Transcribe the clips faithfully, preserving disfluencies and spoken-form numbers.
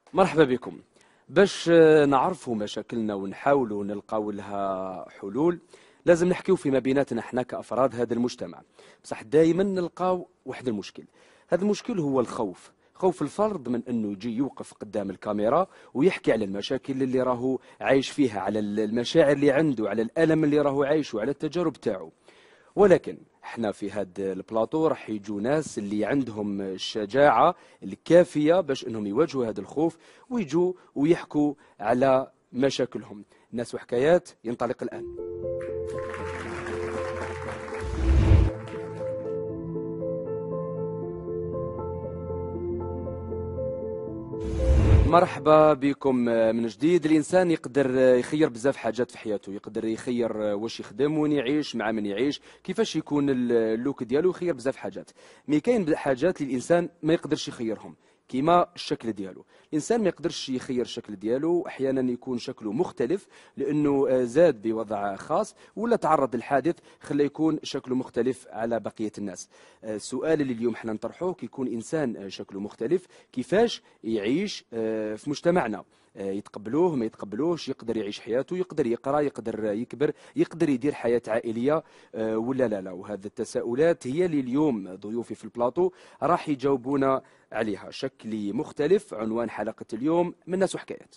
مرحبا بكم. باش آه، نعرفوا مشاكلنا ونحاولوا نلقاو لها حلول، لازم نحكيو فيما بيناتنا احنا كأفراد هذا المجتمع. بصح دائما نلقاو واحد المشكل. هذا المشكل هو الخوف، خوف الفرد من انه يجي يوقف قدام الكاميرا ويحكي على المشاكل اللي راهو عايش فيها، على المشاعر اللي عنده، على الألم اللي راهو عايشه، على التجارب تاعو. ولكن احنا في هذا البلاطو راح يجوا ناس اللي عندهم الشجاعة الكافية باش انهم يواجهوا هذا الخوف ويجوا ويحكوا على مشاكلهم. ناس وحكايات ينطلق الآن. مرحبا بكم من جديد. الانسان يقدر يخير بزاف حاجات في حياته، يقدر يخير واش يخدم، وين يعيش، مع من يعيش، كيفاش يكون اللوك ديالو، يخير بزاف حاجات. مي كاين حاجات اللي الانسان ما يقدرش يخيرهم، كيما الشكل ديالو. الانسان ما يقدرش يخير الشكل ديالو، احيانا يكون شكله مختلف لانه زاد بوضع خاص ولا تعرض للحادث خلى يكون شكله مختلف على بقيه الناس. السؤال اللي اليوم حنا نطرحوه، كيكون انسان شكله مختلف كيفاش يعيش في مجتمعنا؟ يتقبلوه ما يتقبلوش، يقدر يعيش حياته، يقدر يقرا، يقدر يكبر، يقدر يدير حياة عائلية ولا لا لا؟ وهذه التساؤلات هي اللي اليوم ضيوفي في البلاطو راح يجاوبونا عليها. شكلي مختلف عنوان حلقة اليوم من ناس وحكايات.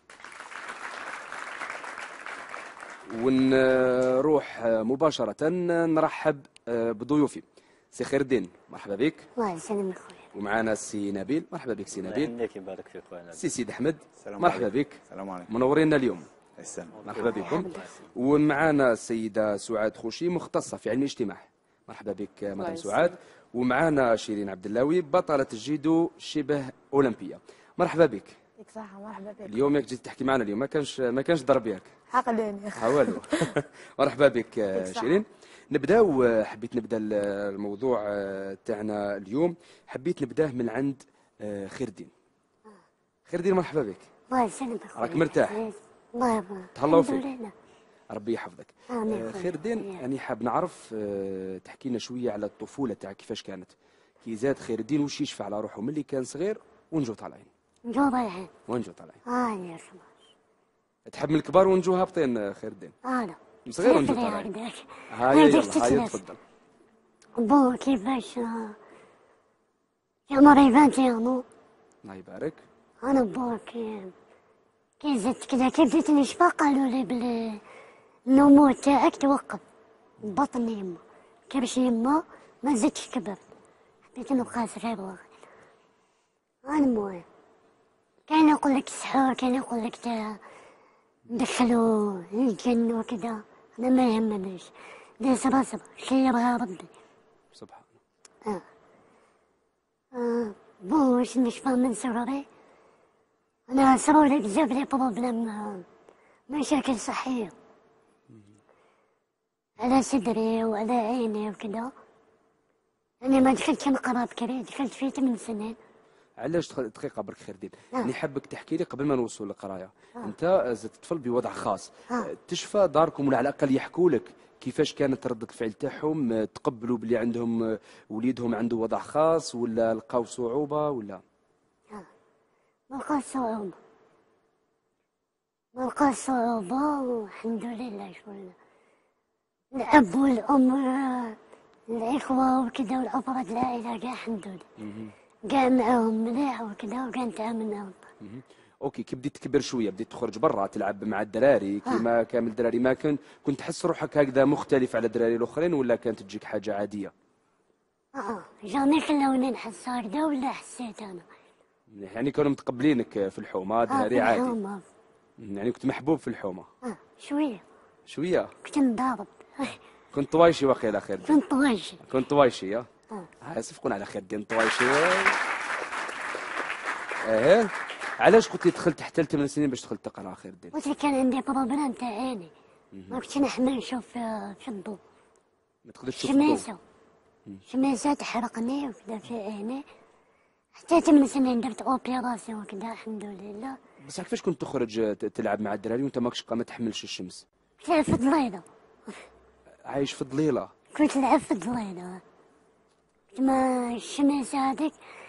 ونروح مباشرة نرحب بضيوفي. سي خير الدين، مرحبا بك. الله يسلمك خويا. ومعنا سي نبيل، مرحبا بك سي نبيل. الله يبارك فيك خويا. سي سيد احمد، السلام مرحبا عليكم. بك. السلام عليكم. منورينا اليوم. السلام. مرحبا بكم. ومعنا السيدة سعاد خوشي، مختصة في علم الاجتماع، مرحبا بك مدام سعاد. ومعنا شيرين عبد اللاوي، بطلة الجيدو شبه أولمبية، مرحبا بك. يعطيك الصحة، مرحبا بك. اليوم ياك جيت تحكي معنا، اليوم ما كانش ما كانش ضرب ياك. عقلوني. ها والو. مرحبا بك شيرين. نبداو، حبيت نبدا الموضوع تاعنا اليوم، حبيت نبداه من عند خير الدين. خير الدين، مرحبا بك. الله يسلمك. راك مرتاح؟ الله يبارك. تهلاو فيك. ربي يحفظك. آمين. خير الدين، يعني حاب نعرف تحكي لنا شويه على الطفوله تاعك، كيفاش كانت؟ كي زاد خير الدين وش يشفع على روحه ملي كان صغير ونجو طالعين؟ نجو طالعين. ونجو طالعين. اه يا سماش. تحب من الكبار ونجو هابطين خير الدين؟ اه لا. صغير ونجو طالعين. هاي يلا هاي تفضل. بو كيفاش يا مري فانتي انو. الله يبارك. انا بو كي كي زدت كذا، كي بديت نشفى قالوا لي بلي النمو تاعك توقف بطن يما، كرش يما ما زدتش كبر، حبيت نبقى صغير واغي. انا المهم كان يقول لك السحور، كان يقول لك ندخلوا الجن وكذا، انا ما يهمنيش، دي صبر صبر شي يبغى ربي سبحان الله. اه اه بو واش نشفى من صغري، انا صرولي بزاف لي بروبليم، مشاكل صحية على صدري وعلى عيني وكذا. أنا ما دخلتش نقرا بكري، دخلت في ثمان سنين. علاش دقيقة برك خير الدين، آه. اللي حابك تحكي لي قبل ما نوصل للقراية. آه. أنت زدت طفل بوضع خاص، آه. تشفى داركم ولا على الأقل يحكوا لك كيفاش كانت ردة الفعل تاعهم؟ تقبلوا بلي عندهم وليدهم عنده وضع خاص ولا لقاو صعوبة ولا؟ آه. ما لقاش صعوبة، ما لقاش صعوبة والحمد لله. شغل الأب والأم الإخوة وكذا والأفراد العائلة كاع الحمد لله، كاع معاهم مليح وكذا، وكاع نتعامل معاهم. اوكي، كي بديت تكبر شويه، بديت تخرج برا تلعب مع الدراري كيما آه. كامل الدراري، ما كنت كنت تحس روحك هكذا مختلف على الدراري الاخرين ولا كانت تجيك حاجه عاديه؟ اه جاني خلوني نحس هكذا ولا حسيت انا. يعني كانوا متقبلينك في الحومه دراري آه عادي؟ الحومة. يعني كنت محبوب في الحومه؟ اه شويه شويه. كنت نضارب. كنت طوايشي واقيلا خير الدين؟ كنت طوايشي. كنت طوايشي اه اه صفقون على خير الدين طوايشي. ايه علاش قلت لي دخلت حتى لثمان سنين باش دخلت تقرا خير الدين؟ قلت لك كان عندي بروبليم تاع عيني، ما كنتش نحمل نشوف في, في الضوء، ما تقدرش تشوف الضوء. شميسة شميسة تحرقني وكذا في عيني، حتى ثمان سنين درت اوبيراسيون وكذا الحمد لله. بصح كيفاش كنت تخرج تلعب مع الدراري وانت ماكش ما تحملش الشمس؟ كنت نلعب في الضليلة. عايش في الظليله؟ كنت نلعب في الضليلة، كنت ما الشميسة هذيك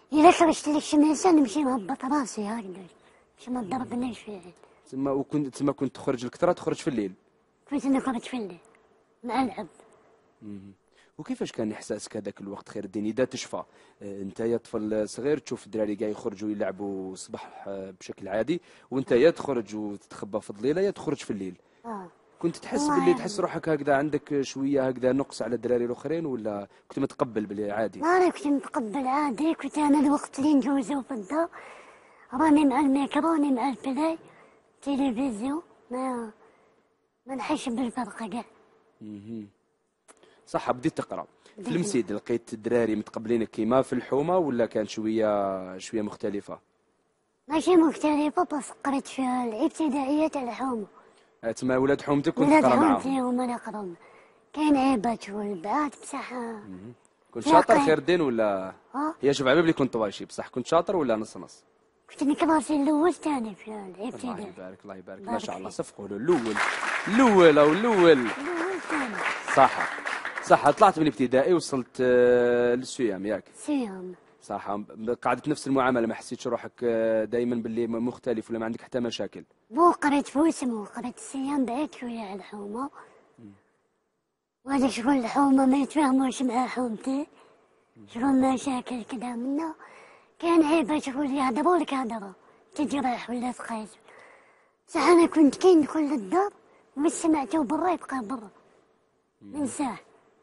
إلا خرجت لك شي إنسان نمشي نهبط راسي هكذا، باش ما تضربنيش فيه. تما وكنت تما كنت تخرج الكثرة تخرج في الليل. كنت نخرج في الليل مع الأب. مم. وكيفاش كان احساسك هذاك الوقت خير الدين اذا تشفى؟ آه، انت يا طفل صغير تشوف الدراري قاعد يخرجوا يلعبوا الصباح آه، بشكل عادي، وانت يا تخرج وتتخبى في الظليله يا تخرج في الليل. اه كنت تحس والله باللي يعني تحس روحك هكذا عندك شويه هكذا نقص على الدراري الاخرين، ولا كنت متقبل باللي عادي؟ ما أنا كنت متقبل عادي. كنت أنا الوقت اللي نجوزو في الدار راني مع الميكرو، راني مع البلاي تلفزيون، ما ما نحسش بالفرق كاع. مهم. صح، بديت تقرا في بديت المسيد، لقيت الدراري متقبلينك كيما في الحومه ولا كان شويه شويه مختلفه؟ ماشي مختلفة، بس قريت في الابتدائية تاع الحومة. آه، تما ولاد حومتك كنت ولاد تقرا حومتي معاهم؟ هما اللي يقراون. كاين عيبات والبعاد بصح. كنت في شاطر عقل. خير الدين ولا؟ اه هي شوف على بالي كنت طواشي، بصح كنت شاطر ولا نص نص؟ كنت الكلاسي الأول تاني في الله الابتدائي. يبارك، الله يبارك، ما بارك شاء الله، فيك. صفقوا له الاول. الاول او الاول. الأول تاني. صح صح، طلعت من الابتدائي وصلت آه، للسيام ياك؟ سيام. صح، قعدت نفس المعامله، ما حسيتش روحك دائما باللي مختلف ولا ما عندك حتى مشاكل؟ بو قريت في وسمو، قريت السيام بعيد شوية على الحومة. وهذاك شغل الحومة ما يتفاهموش مع حومتي، شغل مشاكل كدا منا. كان عيبة شغل يهضروا لك هضرة تجرح ولا تقيس. بصح أنا كنت كي ندخل للدار وش سمعته برا يبقى برا، منساه.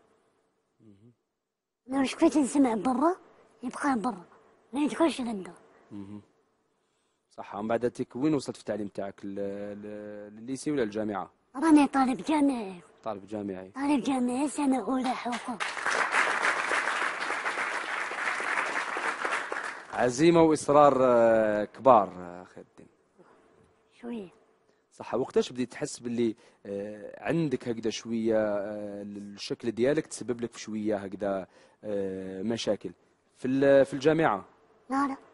أنا واش كنت نسمع برا يبقى برا، ما يدخلش للدار. صح، ومن بعد تيك وين وصلت في التعليم تاعك؟ للليسي ولا الجامعه؟ راني طالب جامعي. طالب جامعي. طالب جامعي سنة أولى حقوق. عزيمه واصرار آه، كبار آه، خير الدين. شوية. صح، وقتاش بديت تحس باللي آه، عندك هكذا شويه آه، الشكل ديالك تسبب لك في شويه هكذا آه، مشاكل في ال- في الجامعه؟ لا لا،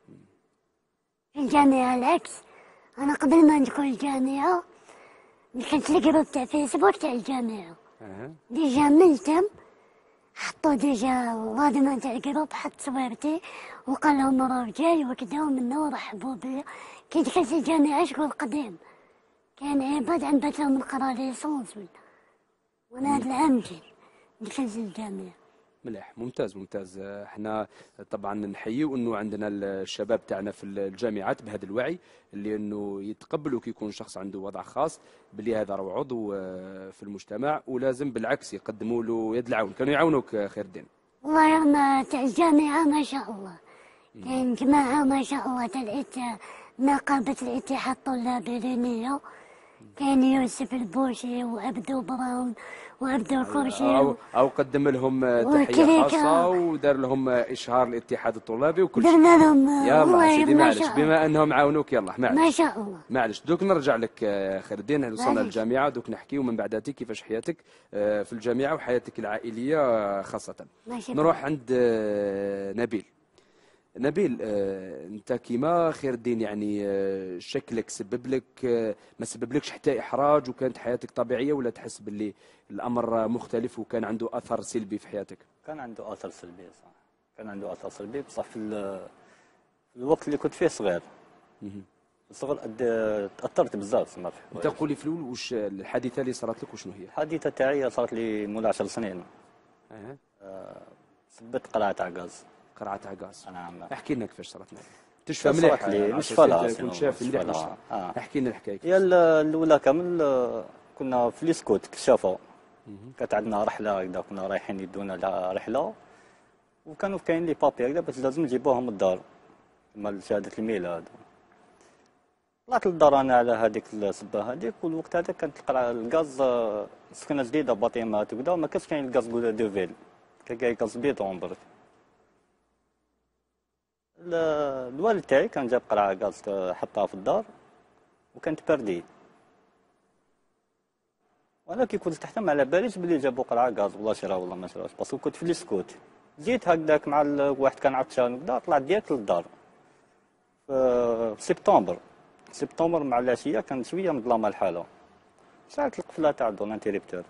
في الجامعة العكس. أنا قبل ما ندخل الجامعة دخلت الجروب تاع فيسبوك تاع الجامعة. أه. ديجا من تم حطوا ديجا الخادمة تاع الجروب، حط صورتي وقال لهم راه جاي وكدا، ومنا ورحبوا بيا. كي دخلت الجامعة شغل قديم، كان عباد عم بات لهم نقرا ليسونس ولا. وانا هاد العام جاي دخلت الجامعة. مليح، ممتاز ممتاز. آه، احنا طبعا نحيي انه عندنا الشباب تاعنا في الجامعات بهذا الوعي، اللي انه يتقبلوا كي يكون شخص عنده وضع خاص باللي هذا راه عضو آه، في المجتمع، ولازم بالعكس يقدموا له يد العون. كانوا يعاونوك آه، خير الدين؟ والله ما تاع الجامعة ما شاء الله، كاين جماعة ما شاء الله تاع الات- نقابة الاتحاد الطلابي العلمية. كان يوسف البوشي وعبدو براون وعبدو الخرشي او او قدم لهم آه، تحيه وكريكا. خاصه ودار لهم آه، اشهار الاتحاد الطلابي وكل شيء. درنا لهم يلا والله سيدي ما معلش، شاء الله. بما انهم عاونوك يلا ما معلش شاء الله. معلش. دوك نرجع لك آه، خير الدين، وصلنا معليش. للجامعه، دوك نحكيو من بعداتي كيفاش حياتك آه، في الجامعه وحياتك العائليه آه، خاصه. ماشي نروح عند آه، نبيل. نبيل، آه، انت كيما خير الدين يعني آه، شكلك سبب لك آه، ما سببلكش حتى احراج، وكانت حياتك طبيعيه، ولا تحس باللي الامر مختلف وكان عنده اثر سلبي في حياتك؟ كان عنده اثر سلبي صح، كان عنده اثر سلبي بصح في ال- في الوقت اللي كنت فيه صغير. مهم. الصغر أد- تاثرت بزاف تما في انت حوايج. قولي في الاول واش الحادثه اللي صارت لك وشنو هي؟ الحادثه تاعي صارت لي مول عشر سنين. أه. سبت قلعه تاع غاز. قرعه تاع غاز. نعم. احكي لنا كيفاش صارت لك. تشفى صارت مليح لي أنا نشفى عرفت لها أنت كنت شاف نشفى مليح لها. نشفى. آه. احكي لنا الحكايه. هي ال- الاولى كامل آه، كنا في ليسكوت كشافه. كانت عندنا رحله هكذا، كنا رايحين يدونا على رحله، وكانوا كاين لي بابي هكذا بس لازم نجيبوهم للدار مال شهاده الميلاد. طلعت للدار انا على هذيك السبه هذيك، والوقت هذا كانت القلعه الغاز آه، سكنه جديده باطيمات وكذا، ما كانش كاين الغاز دو فيل، كان كاين غاز بيتون برك. ال- الوالد تاعي كان جاب قلعه غاز حطها في الدار وكانت باردي، وانا كي كنت تحت ما على باليش بلي جابوا قلعه غاز والله شراها والله ما شراهاش، باسكو كنت في السكوت. جيت هكذاك مع ال- واحد كان عطشان وكذا، طلعت ديريكت للدار في سبتمبر. سبتمبر مع العشيه كان شويه مظلمه الحاله، ساعة القفله تاع الدور الانتيريبتور،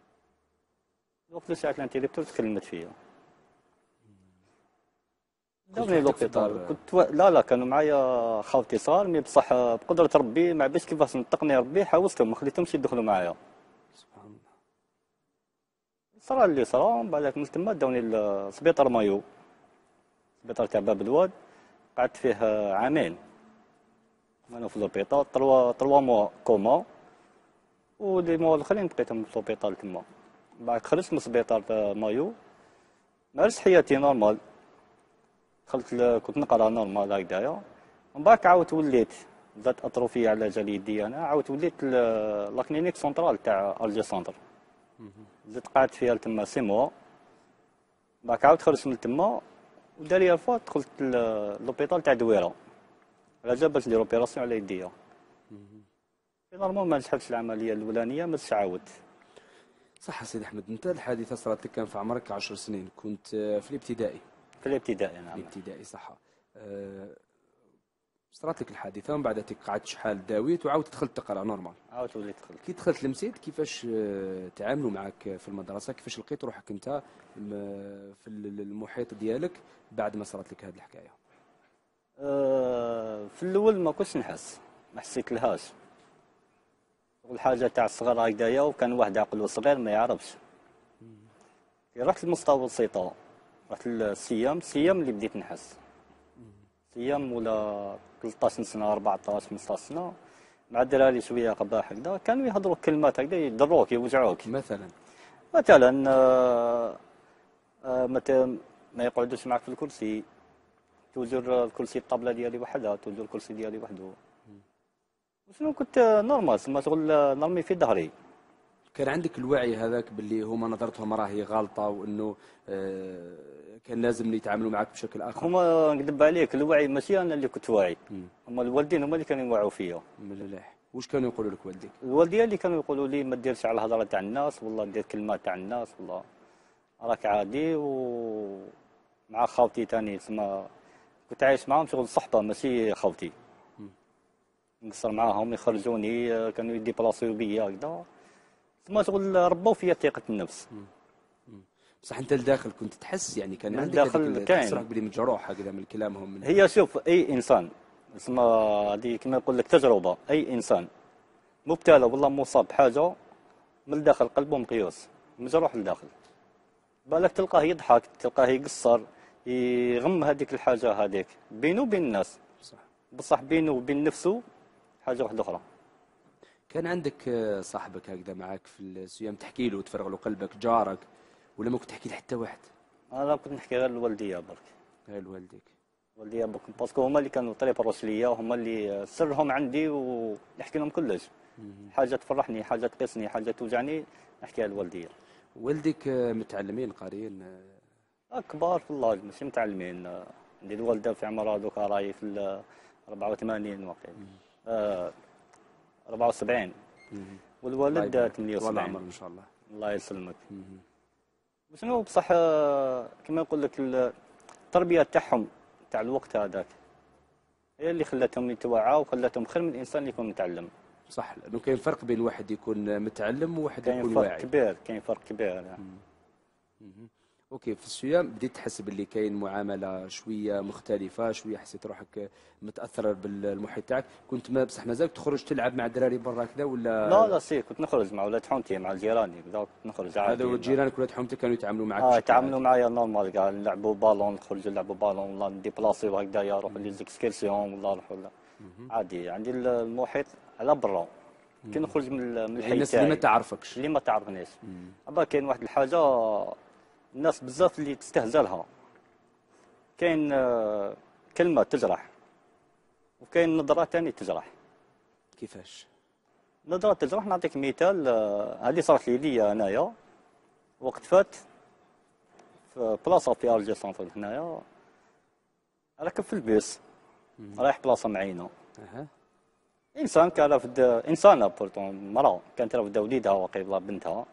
الوقت اللي ساعة الانتيريبتور تكلمت فيا. داوني لوبيتال كنت و... لا لا كانوا معايا خاوتي صغار، مي بصح بقدرة ربي ما باش كيفاش نطقني ربي حاولتهم ما خليتهمش يدخلوا معايا. سبحان الله. صرا اللي صرا، ومن بعد من تما داوني لسبيطار مايو، سبيطار تاع باب الواد، قعدت فيه عامين وانا في لوبيتال، طروا طروا موا كوما، ولي موا الاخرين بقيتهم في لوبيتال تما. بعد خرجت من سبيطار مايو، مارست حياتي نورمال، دخلت ل... كنت نقرا نورمال هكذايا، ومن بعد عاودت وليت زادت اطروفيه على جال يدي انا، عاودت وليت لا كلينيك سونترال تاع الجي سونتر، زدت قعدت فيها تما سي موا، بعد عاودت خرجت من تما، وداريا فوا دخلت لوبيتال تاع دويره على جال باش ندير اوبيراسيون على يديا. نورمال ما نجحتش العمليه الاولانيه، ما عاودت. صح سيدي احمد، انت الحادثه صارت لك كان في عمرك عشر سنين، كنت في الابتدائي. في الابتدائي نعم. الابتدائي صح. أه صارت لك الحادثه ومن بعد قعدت شحال داويت وعاودت دخلت تقرا نورمال. عاودت وليت دخلت. كي دخلت لمسيد كيفاش تعاملوا معك في المدرسه؟ كيفاش لقيت روحك انت في المحيط ديالك بعد ما صارت لك هذه الحكايه؟ أه في الاول ما كنتش نحس، ما حسيت لهاش. والحاجه تاع الصغار هكذايا، وكان واحد عقله صغير ما يعرفش. رحت للمستوصفه، رحت للسيام، السيام اللي بديت نحس. سيام ولا ثلاثطاش سنه أربعطاش خمسطاش سنه، مع الدراري شويه قباح هكذا، كانوا يهضروا كلمات هكذا يضروك يوجعوك. مثلا مثلا آه آه متى ما يقعدوش معك في الكرسي، توجر الكرسي الطابله ديالي وحدها، توجر الكرسي ديالي وحده. شنو كنت نورمال تسمى شغل نرمي في ظهري. كان عندك الوعي هذاك باللي هما نظرتهم راهي غالطه، وانه آه كان لازم يتعاملوا معك بشكل اخر؟ هما نكذب عليك، الوعي ماشي انا اللي كنت واعي، هما الوالدين هما اللي كانوا يوعوا فيا. مليح. واش كانوا يقولوا لك والديك؟ الوالدين اللي كانوا يقولوا لي ما ديرش على الهضره تاع الناس، والله دير كلمات تاع الناس، والله راك عادي. ومع خاوتي ثاني تسمى كنت عايش معاهم شغل صحبه ماشي خاوتي، نقصر معاهم يخرجوني، كانوا يديبلاصيو بيا هكذا، تسمى شغل ربوا فيا ثقه النفس. بصح انت لداخل كنت تحس يعني كان عندك داخل كاين تحس روحك بلي مجروح هكذا من كلامهم من هي شوف اي انسان تسمى هذه كما يقول لك تجربه، اي انسان مبتلى والله مصاب بحاجه من الداخل قلبه مقيوس مجروح لداخل، بالك تلقاه يضحك، تلقاه يقصر، يغم هذيك الحاجه هذيك بينه وبين الناس، صح، بصح بينه وبين نفسه حاجه واحده اخرى. كان عندك صاحبك هكذا معك في السيام تحكي له وتفرغ له قلبك، جارك، ولا ما كنت تحكي لحتى واحد؟ انا كنت نحكي غير لوالديا برك. غير لوالديك؟ والديا برك باسكو هما اللي كانوا طريف الروس ليا، وهما اللي سرهم عندي ونحكي لهم كلش. حاجه تفرحني، حاجه تقيسني، حاجه توجعني نحكيها لوالديا. والديك متعلمين قاريين؟ كبار في الله ماشي متعلمين. عندي الوالده في عمرها دوكا راهي في أربعة وثمانين واقيلا، آه أربعة وسبعين، والوالد ثمانية وسبعين. والله عمر ان شاء الله. الله يسلمك. شنو بصح كما نقول لك التربيه تاعهم تاع الوقت هذاك هي اللي خلتهم يتوعوا وخلتهم خير من الانسان اللي يكون متعلم. صح، لانه كاين فرق بين واحد يكون متعلم وواحد يكون واعي. كاين فرق كبير، كاين فرق كبير يعني. اوكي، في الصيام بديت تحس باللي كاين معامله شويه مختلفه، شويه حسيت روحك متاثر بالمحيط تاعك، كنت ما بصح مازال تخرج تلعب مع الدراري برا كذا ولا؟ لا لا سي كنت نخرج مع ولاد حومتي، مع جيراني كذا، كنت نخرج عادي. هذا جيرانك ولاد حومتك كانوا يتعاملوا معك؟ اه يتعاملوا معايا نورمال كاع، نلعبوا بالون، نخرجوا نلعبوا بالون، والله نديبلاصيو هكذايا، نروحوا لي زيكسكيرسيون، والله نروحوا عادي. عندي المحيط على برا، كي نخرج من من الحي الناس اللي ما تعرفكش، اللي ما تعرفنيش. ابا كاين واحد الحاجه الناس بزاف اللي تستهزأ لها، كاين كلمه تجرح، وكاين نظره ثاني تجرح. كيفاش نظره تجرح؟ نعطيك مثال، هذه صارت لي ليا انايا وقت فات في بلاصه في الجي سونتر هنايا، راكب في البيس رايح بلاصه معينه. اها انسان كان رافد، انسانه بورتون مراه كانت رافده وليدها وقيله بنتها،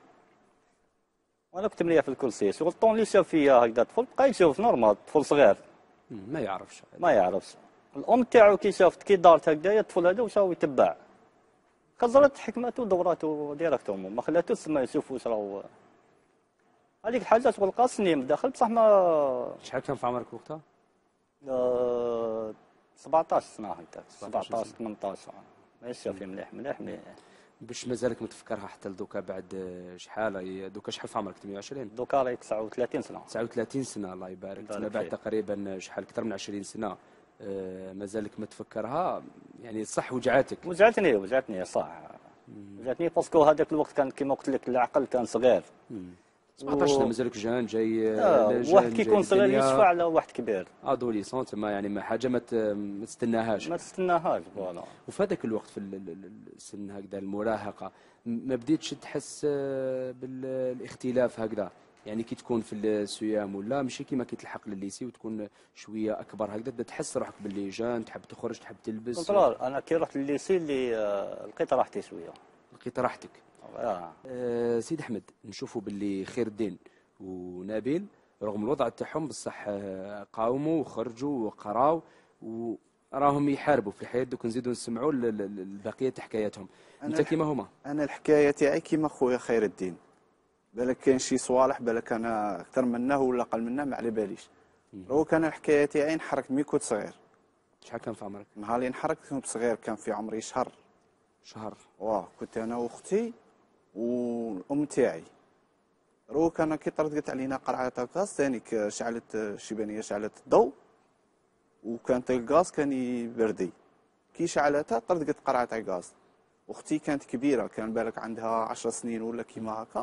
وانا كنت مريح في الكرسي، شغل الطون اللي شاف فيا هكذا طفل بقى يشوف نورمال، طفل صغير ما يعرفش ما يعرفش. الام تاعو كي شافت كي دارت هكذايا الطفل هذا وشاو يتبع، خزرت حكمته ودورته ديريكت امه، ما خلاتوش ما يشوف واش راهو. هذيك الحاجه شغل قاصني من الداخل، بصح ما. شحال كان في عمرك وقتها؟ آه، سبعطاش سنه هكذاك سبعطاش سبعطاش سنة. ثمنطاش ماشي فيه مليح مليح مي باش مازالك متفكرها حتى لدوكا بعد آه، شحال هي- دوكا شحال في عمرك ثمانية وعشرين دوكا راهي تسعة وثلاثين سنه. تسعة وثلاثين سنة الله يبارك. يبارك تما بعد فيك. تقريبا شحال أكثر من عشرين سنة آه، مازالك متفكرها، يعني صح وجعاتك. وجعتني وجعتني صح. وجعتني باسكو هذاك الوقت كان كيما قلت لك العقل كان صغير. سبعطاش سنة مازالك جان جاي آه، لا جان واحد كي جاي يكون صغير للدنيا. يشفع على واحد كبير. ادوليسون تما يعني ما حاجة ما ت- ما تستناهاش. ما تستناهاش فوالا. وفي هذاك الوقت في ال- ال- ال- السن هكذا المراهقة م- ما بديتش تحس آه، بالاختلاف هكذا، يعني كي تكون في السيام ولا ماشي كيما كي تلحق للليسي وتكون شويه اكبر هكذا تبدا تحس روحك باللي جان تحب تخرج تحب تلبس. كونترول انا كي رحت للليسي اللي آه، لقيت راحتي شويه. لقيت راحتك. آه. آه سيد احمد، نشوفوا باللي خير الدين ونبيل رغم الوضع تاعهم بصح آه، قاوموا وخرجوا وقراوا وراهم يحاربوا في الحياه. دوك نزيدوا نسمعوا ال- ال- ال- البقيه حكاياتهم. انت كيما هما. انا الحكايه تاعي كيما خويا خير الدين، بالك كاين شي صوالح بالك انا اكثر منه ولا اقل منه ما على باليش. هو كان الحكايه تاعي نحرك مي كنت صغير. شحال كان في عمرك؟ نهار اللي نحرك كنت صغير كان في عمري شهر. شهر. واه كنت انا واختي والام تاعي. روك انا كي طردقت علينا قرعه تاع الغاز ثاني شعلت الشيبانيه شعلت الضوء وكانت الغاز كان يبردي. كي شعلتها طردقت قرعه تاع الغاز. اختي كانت كبيره كان بالك عندها عشر سنين ولا كيما هكا.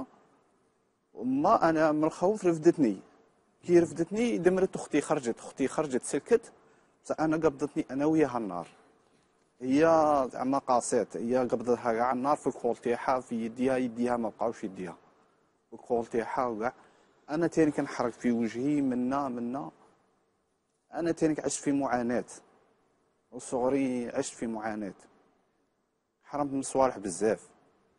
وما انا من الخوف رفدتني. كي رفدتني دمرت اختي خرجت اختي خرجت سلكت بصح انا قبضتني انا وياها النار. هي زعما قاصات هي قبضتها كاع النار في الكول تاعها في يديها يديها ما بقاوش يديها في الكول تاعها وكاع. انا تاني كنحرك في وجهي منا منا. انا تاني عشت في معاناه وصغري عشت في معاناه. حرمت من صوالح بزاف.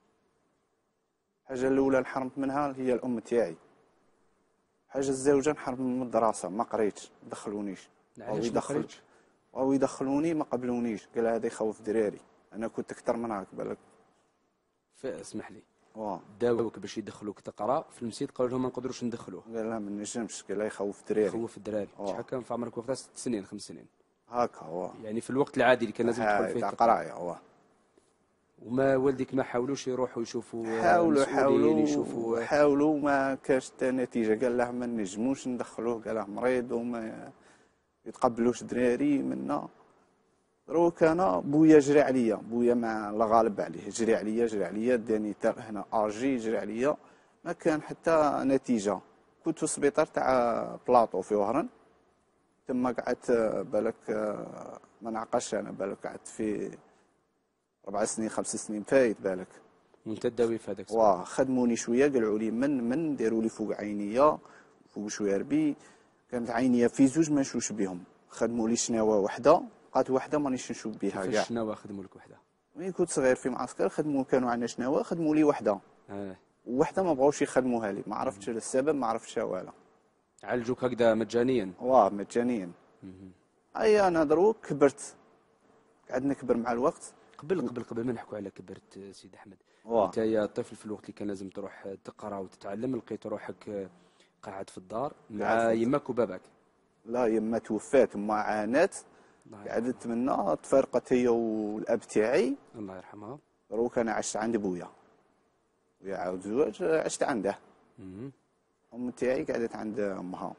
الحاجه الاولى اللي حرمت منها هي الام تاعي. حاجه الزوجه نحرم من الدراسه ما قريتش ما دخلونيش. علاش ما قريتش؟ او يدخلوني ما قبلونيش قال هذا يخوف دراري. انا كنت اكثر من هاك بالك. اسمح لي. واه داوك باش يدخلوك تقرا في المسيد قالوا لهم ما نقدروش ندخلوه. قال لا ما نجمش قال يخوف دراري. يخوف الدراري. أوه. شحال كان في عمرك وقتها؟ ست سنين خمس سنين هاكا واه يعني في الوقت العادي اللي كان لازم تدخل فيه تاع التقرا. قرايه واه. وما والديك ما حاولوش يروحوا يشوفوا آه، حاولوا مسؤولين حاولوا يشوفوا آه، حاولوا ما كاش حتى نتيجه. قال له ما نجموش ندخلوه قال له مريض وما يتقبلوش دراري منا. دروك انا بويا جري عليا بويا مع الله غالب عليه جري عليا جري عليا داني هنا ارجي جري عليا ما كان حتى نتيجه. كنت في السبيطار تاع بلاطو في وهران تما قعدت بالك ما نعقش انا بالك قعدت في اربع سنين خمس سنين فايت بالك. وانت تداوي في هذاك واه خدموني شويه قالوا لي من من داروا لي فوق عينيا فوق شويه ربي. كانت عينيا في زوج ما نشوفش بهم. خدموا لي شناوه وحده قالت وحده مانيش نشوف بها كاع. كيفاش شنو خدموا لك وحده؟ ملي كنت صغير في معسكر خدموا كانوا عندنا شناوه خدموا لي وحده. اه. وحده ما بغاوش يخدموها لي ما عرفتش السبب ما عرفتش والو. عالجوك هكذا مجانيا؟ واه مجانيا. اي انا دروك كبرت قعد نكبر مع الوقت. قبل قبل قبل ما نحكوا على كبرت سيد احمد، واه انت يا طفل في الوقت اللي كان لازم تروح تقرا وتتعلم لقيت روحك قاعد في الدار مع قاعد في يماك وباباك؟ لا يما توفات وما عانات الله يرحمها. قعدت منا تفرقت هي والاب تاعي. الله يرحمها. دروك انا عشت عند بويا ويا عاود زواج عشت عنده. مم. ام تاعي قعدت عند امها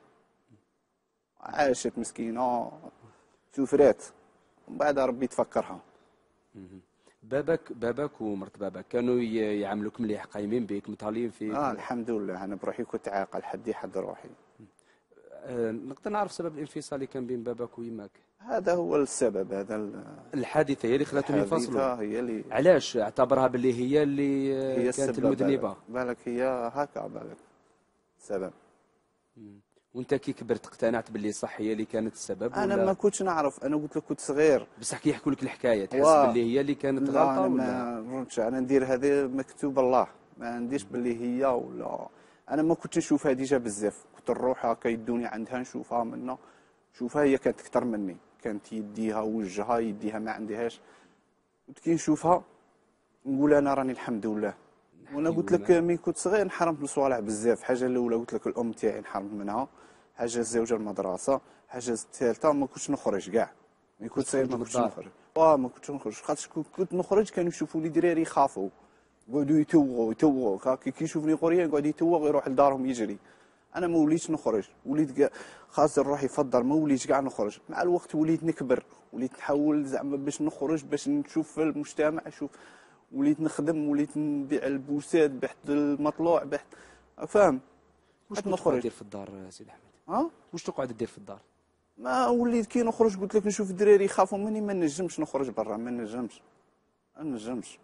عاشت مسكينه سفرات ومن بعد ربي تفكرها. مم. بابك بابك ومرت بابك كانوا ي- يعاملوك مليح قايمين بك متهالين فيك؟ اه الحمد لله انا بروحي كنت عاقل حدي حد روحي. آه نقدر نعرف سبب الانفصال اللي كان بين بابك ويماك؟ هذا هو السبب هذا ال- الحادثه هي اللي خلاتهم ينفصلوا؟ الحادثة هي اللي علاش اعتبرها باللي هي اللي آه، هي كانت السبب المذنبه؟ بالك, بالك هي هكا بالك السبب. وانت كي كبرت اقتنعت باللي صح هي اللي كانت السبب؟ انا ولا ما كنتش نعرف انا قلت لك كنت صغير. بصح كي يحكوا لك الحكايه تحس واه. باللي هي اللي كانت لا غلطه انا ولا؟ ما نردش انا ندير هذا مكتوب الله ما عنديش باللي هي ولا. انا ما كنتش نشوفها ديجا بزاف كنت نروح هكا يدوني عندها نشوفها منا شوفها هي كانت اكثر مني كانت يديها وجهها يديها ما عندهاش. كنت كي نشوفها نقول انا راني الحمد لله. وانا قلت لك ملي كنت صغير انحرمت من صوالح بزاف. حاجه الاولى قلت لك الام تاعي انحرمت منها. حاجه الزوجه المدرسه. الحاجه الثالثه ما كنتش نخرج كاع، ملي كنت صغير ما من كنتش الدار. نخرج، واه ما كنتش نخرج خاطر كنت نخرج كانوا يشوفوا لي دراري يخافوا يقعدوا يتوغوا يتوغوا هكا كي يشوفني قريه يقعد يتوغ يروح لدارهم يجري. انا ما وليتش نخرج، وليت كاع خاص روحي يفضل ما وليتش كاع نخرج. مع الوقت وليت نكبر، وليت نحاول زعما باش نخرج باش نشوف في المجتمع، شوف وليت نخدم، وليت نبيع البوسات بحث المطلوع بحث فاهم. واش حتى كنت تقعد نخرج دير في الدار سيدي احمد؟ ها واش تقعد دير في الدار؟ ما وليت كي نخرج قلت لك نشوف الدراري يخافوا مني ما نجمش نخرج برا، ما نجمش ما نجمش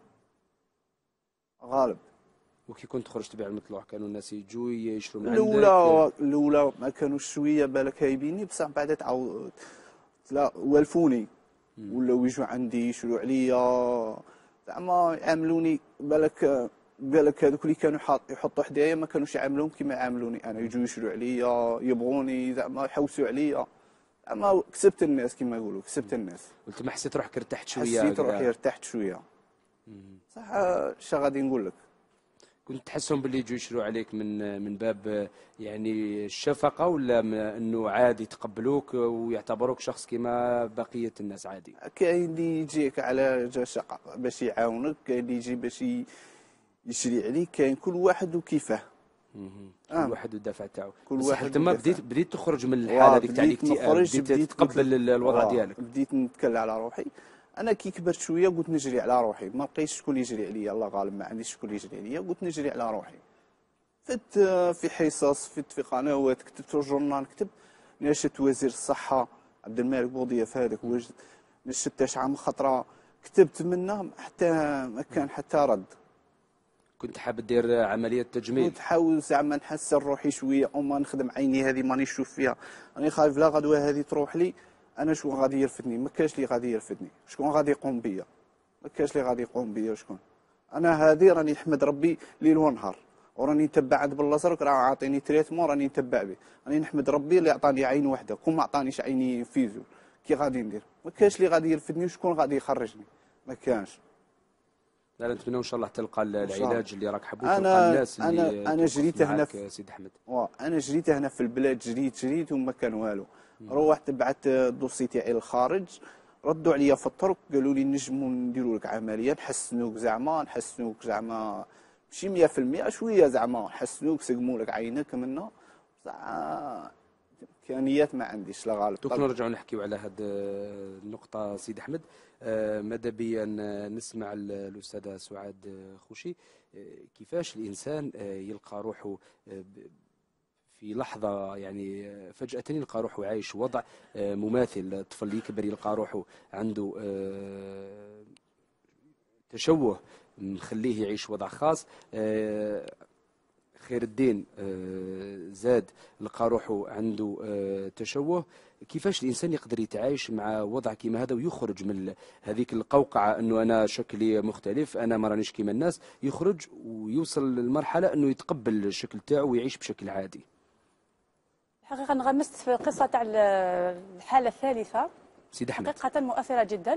غالب. وكي كنت تخرج تبيع المطلوع كانوا الناس يجوا يشروا من عندك؟ الاولى الاولى ما كانوش شويه بالك هايبيني، بصح بعد تعاود لا والفوني ولاو يجوا عندي يشروا عليا زعما يعاملوني بالك بالك هذوك اللي كانوا حاط يحطوا حدايا ما كانوش يعاملوهم كيما يعاملوني انا، يجوا يشروا عليا يبغوني زعما يحوسوا عليا، زعما كسبت الناس كيما يقولوا كسبت الناس. قلت ما حسيت روحك ارتحت شويه؟ حسيت هكذا؟ روحي ارتحت شويه صح. اش غادي نقول لك، كنت تحسهم باللي يجوا يشروا عليك من من باب يعني الشفقه، ولا من انه عادي يتقبلوك ويعتبروك شخص كما بقيه الناس عادي؟ كاين اللي يجيك على جا شقة باش يعاونك، كاين اللي يجي باش ي- يشري عليك، كاين كل واحد وكيفاه. كل آه. واحد والدافع تاعو. كل بس واحد تما والدافع. بديت بديت تخرج من الحاله هذيك تاع بديت الاكتئاب، نخرج، بديت بديت تتقبل قلت- الوضع واه، ديالك. بديت نتكل على روحي. انا كي كبرت شويه قلت نجري على روحي، ما لقيتش شكون يجري عليا، الله غالب ما عنديش شكون يجري عليا، قلت نجري على روحي. فت في حصص، فت في قنوات، كتبت في الجورنال، كتبت ناشدت وزير الصحه عبد الملك بوضيف هذاك، نشدت عام خطره، كتبت منه حتى ما كان حتى رد. كنت حاب دير عمليه تجميل؟ كنت حاول زعما نحسن روحي شويه، وما نخدم عيني هذه ماني نشوف فيها، راني خايف لا غدوه هذه تروح لي انا شكون غادي يرفدني؟ ما كاش اللي غادي يرفدني، شكون غادي يقوم بيا؟ ما كاش اللي غادي يقوم بيا شكون؟ انا هذه راني نحمد ربي ليل ونهار، وراني نتبع عند بالازرق راه عاطيني تريتمون راني نتبع به، راني نحمد ربي اللي عطاني عين واحده، كون ما عطانيش عيني فيزيو كي غادي ندير؟ ما كاش اللي غادي يرفدني وشكون غادي يخرجني؟ ما كانش. لا نتمنى ان شاء الله تلقى شاء الله. العلاج اللي راك حابب، أنا- تلقى الناس اللي أنا- أنا توقف جريت هنا معاك في- سيدي احمد. واه انا جريت هنا في البلاد، جريت جريت وما كان والو. روحت بعثت الدوسي تاعي للخارج، ردوا عليا في الطرق قالوا لي نجموا نديروا لك عمليه نحسنوك زعما نحسنوك زعما ماشي مية في المية شويه زعما نحسنوك سقموا لك عينك منا، بصح امكانيات ما عنديش لا غالب. دوك نرجعوا نحكيو على هذه النقطه سيدي احمد. آه، ماذا بيا نسمع ال- الاستاذه سعاد خوشي، آه، كيفاش الانسان آه، يلقى روحه آه، ب- في لحظه يعني آه، فجاه يلقى روحه عايش وضع آه، مماثل. الطفل يكبر يلقى روحه عنده آه، تشوه مخليه يعيش وضع خاص. آه، خير الدين آه، زاد لقى روحه عنده آه، تشوه. كيفاش الانسان يقدر يتعايش مع وضع كيما هذا ويخرج من هذيك القوقعه انه انا شكلي مختلف، انا ما رانيش كيما الناس، يخرج ويوصل للمرحله انه يتقبل الشكل تاعو ويعيش بشكل عادي؟ الحقيقة انغمست في القصة تاع الحالة الثالثة، سيدي احمد. حقيقة مؤثرة جدا.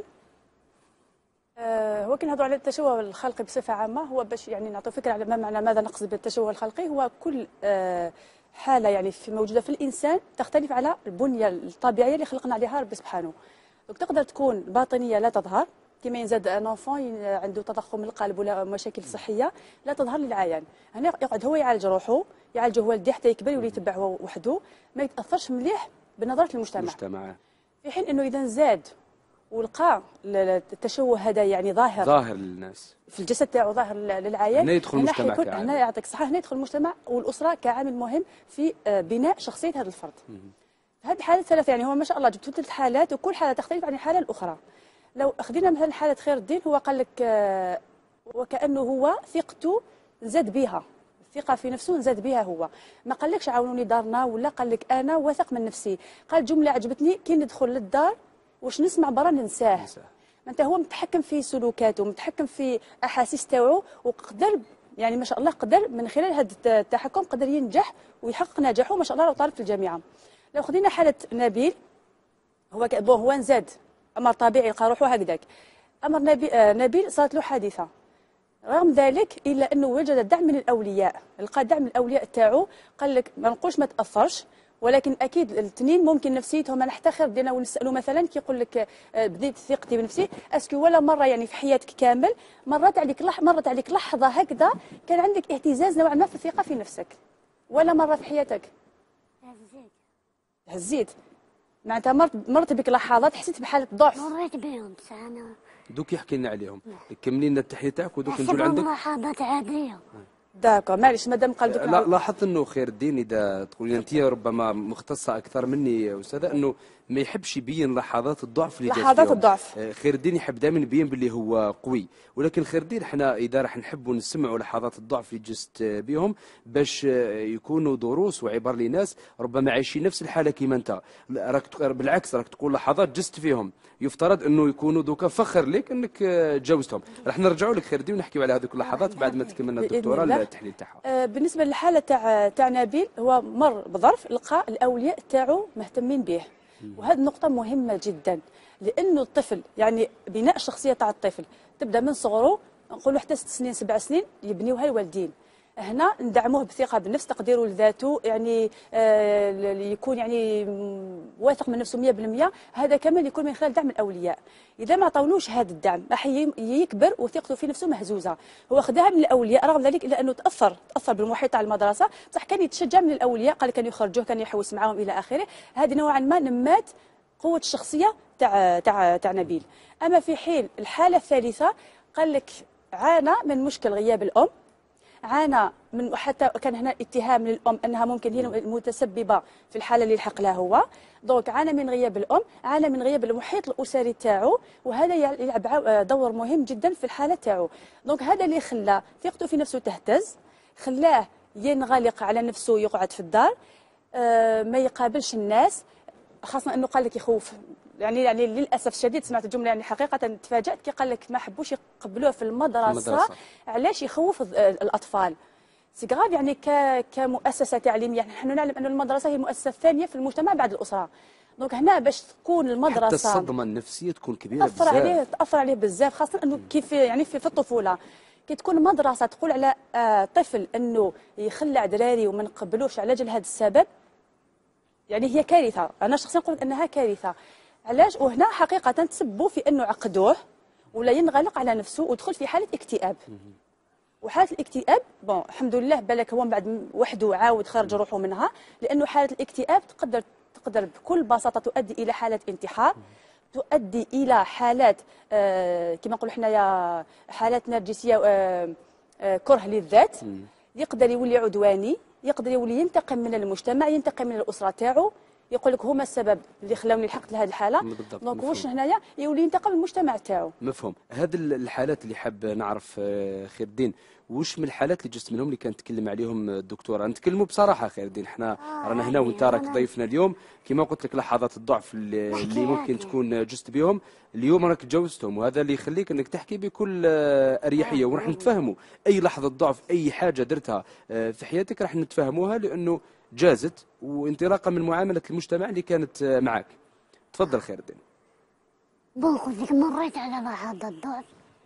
آه، هو كي نهضروا على التشوه الخلقي بصفة عامة، هو باش يعني نعطوا فكرة على ما معنى ماذا نقصد بالتشوه الخلقي. هو كل آه، حالة يعني في موجودة في الإنسان تختلف على البنية الطبيعية اللي خلقنا عليها ربي سبحانه. دونك تقدر تكون باطنية لا تظهر، كما ينزاد ان انفون عنده تضخم القلب ولا مشاكل صحيه لا تظهر للعيان، هنا يقعد هو يعالج روحه، يعالجه والديه حتى يكبر يولي يتبع وحده، ما يتاثرش مليح بنظره المجتمع. المجتمع في حين انه اذا زاد ولقى التشوه هذا يعني ظاهر ظاهر للناس في الجسد تاعو، ظاهر للعيان، هنا يدخل المجتمع حيكون هنا يعطيك صحه، هنا يدخل المجتمع والاسره كعامل مهم في بناء شخصيه هذا الفرد. هذه الحالات الثلاثه يعني هو ما شاء الله جبت ثلاث حالات وكل حاله تختلف عن الحاله الاخرى. لو اخذنا مثلا حاله خير الدين، هو قال لك آه وكانه هو ثقته زاد بها، الثقه في نفسه زاد بها، هو ما قالكش عاونوني دارنا ولا قال لك انا واثق من نفسي، قال جمله عجبتني كي ندخل للدار واش نسمع برا ننساه. انت هو متحكم في سلوكاته، متحكم في احاسيس تاعو، وقدر يعني ما شاء الله قدر من خلال هذا التحكم قدر ينجح ويحقق نجاحه ما شاء الله لو طالب في الجامعه. لو خدينا حاله نبيل، هو بون هو نزاد امر طبيعي لقى روحه هكذاك. امر نبيل, آه نبيل صارت له حادثه، رغم ذلك الا انه وجد دعم من الاولياء، لقى دعم من الاولياء تاعو، قال لك ما نقولش ما تاثرش ولكن اكيد الاثنين ممكن نفسيتهم انا حتى خير بدينا ونسالوا مثلا كيقول لك آه، بديت ثقتي بنفسي اسكو ولا مره يعني في حياتك كامل مرات عليك لح مرت عليك لحظه هكذا كان عندك اهتزاز نوعا ما في الثقه في نفسك ولا مره في حياتك هزيت هزيت معناتها مرت مرت بك لحظات حسيت بحاله ضعف مريت بهم بصح انا دوك يحكي لنا عليهم، كملي لنا التحيه تاعك ودوك نجول نحسبهم عندك. لحظات عاديه. داكو معليش مادام قال دوك لا نعاود. لاحظت انه خير الدين اذا تقولي انت ربما مختصه اكثر مني يا استاذه، انه ما يحبش يبين لحظات الضعف اللي جات لحظات فيهم. الضعف. آه، خير الدين يحب دائما يبين باللي هو قوي، ولكن خير الدين احنا اذا راح نحبوا نسمعوا لحظات الضعف اللي جست بهم باش آه، يكونوا دروس وعبر لناس ربما عايشين نفس الحاله كيما انت، لا، راك تق- بالعكس راك تقول لحظات جست فيهم يفترض انه يكونوا دوكا فخر لك انك آه، تجاوزتهم. راح نرجعوا لك خير الدين ونحكيوا على هذوك اللحظات بعد ما تكملنا بإذن الدكتوراه الله. التحليل تاعها. آه، بالنسبه للحاله تاع تاع نبيل هو مر بظرف لقى الاولياء تاعو مهتمين به وهذه نقطه مهمه جدا لانه الطفل يعني بناء الشخصيه تاع الطفل تبدا من صغره نقولوا حتى ست سنين سبع سنين يبنيوها الوالدين. هنا ندعموه بثقه بالنفس تقديره لذاته يعني آه يكون يعني م- واثق من نفسه مية بالمية. هذا كمان يكون من خلال دعم الاولياء. اذا ما عطاولوش هذا الدعم راح ي- يكبر وثقته في نفسه مهزوزه. هو خداها من الاولياء رغم ذلك الا انه تاثر تاثر بالمحيط تاع المدرسه بصح كان يتشجع من الاولياء قال كان يخرجوه كان يحوس معاهم الى اخره. هذه نوعا ما نمات قوه الشخصيه تاع تاع تاع نبيل. اما في حين الحاله الثالثه قال لك عانى من مشكل غياب الام، عانى من حتى كان هنا اتهام للام انها ممكن هي المتسببه في الحاله اللي لحق لها هو. دونك عانى من غياب الام، عانى من غياب المحيط الاسري تاعو، وهذا يلعب عو- دور مهم جدا في الحاله تاعو. دونك هذا اللي خلى ثقته في نفسه تهتز، خلاه ينغلق على نفسه يقعد في الدار، آه، ما يقابلش الناس، خاصه انه قال لك يخوف يعني يعني للاسف الشديد سمعت الجمله يعني حقيقه تفاجات كي قال لك ما حبوش يقبلوه في المدرسه, المدرسة. علاش يخوف الض- الاطفال سي غراف يعني ك كمؤسسه تعليميه نحن نعلم ان المدرسه هي المؤسسه الثانيه في المجتمع بعد الاسره. دونك هنا باش تكون المدرسه حتى الصدمه النفسيه تكون كبيره تاثر بزاف. عليه تاثر عليه بزاف خاصه انه كيف يعني في, في الطفوله كي تكون مدرسه تقول على آه طفل انه يخلع دراري وما نقبلوش على جل هذا السبب يعني هي كارثه. انا شخصيا قلت انها كارثه. علاش؟ وهنا حقيقه تسبوا في انه عقدوه ولا ينغلق على نفسه ودخل في حاله اكتئاب. وحاله الاكتئاب بون الحمد لله بالك هو من بعد وحده عاود خرج روحه منها لانه حاله الاكتئاب تقدر تقدر بكل بساطه تؤدي الى حاله انتحار، تؤدي الى حالات آه كما نقولوا حنايا حالات نرجسيه آه آه كره للذات، يقدر يولي عدواني، يقدر يولي ينتقم من المجتمع، ينتقم من الاسره تاعو، يقول لك هما السبب اللي خلاوني لحقت لهذه الحاله. بالضبط، دونك مفهوم. واش هنايا يولي ينتقم من المجتمع تاعو. مفهوم. هذه الحالات اللي حاب نعرف آه، خير الدين وش من الحالات اللي جست منهم اللي كانت تكلم عليهم الدكتوره؟ نتكلموا بصراحه خير الدين، احنا آه، رانا هنا عادي، وانت راك أنا- ضيفنا اليوم كما قلت لك لحظات الضعف اللي, نحكي اللي ممكن عادي. تكون جست بهم اليوم راك تجاوزتهم، وهذا اللي يخليك انك تحكي بكل آه، اريحيه وراح نتفاهموا اي لحظه ضعف اي حاجه درتها آه، في حياتك راح نتفاهموها لانه جازت وانطلاقا من معامله المجتمع اللي كانت آه، معك. تفضل خير الدين. بون قلت لك مريت على لحظات ضعف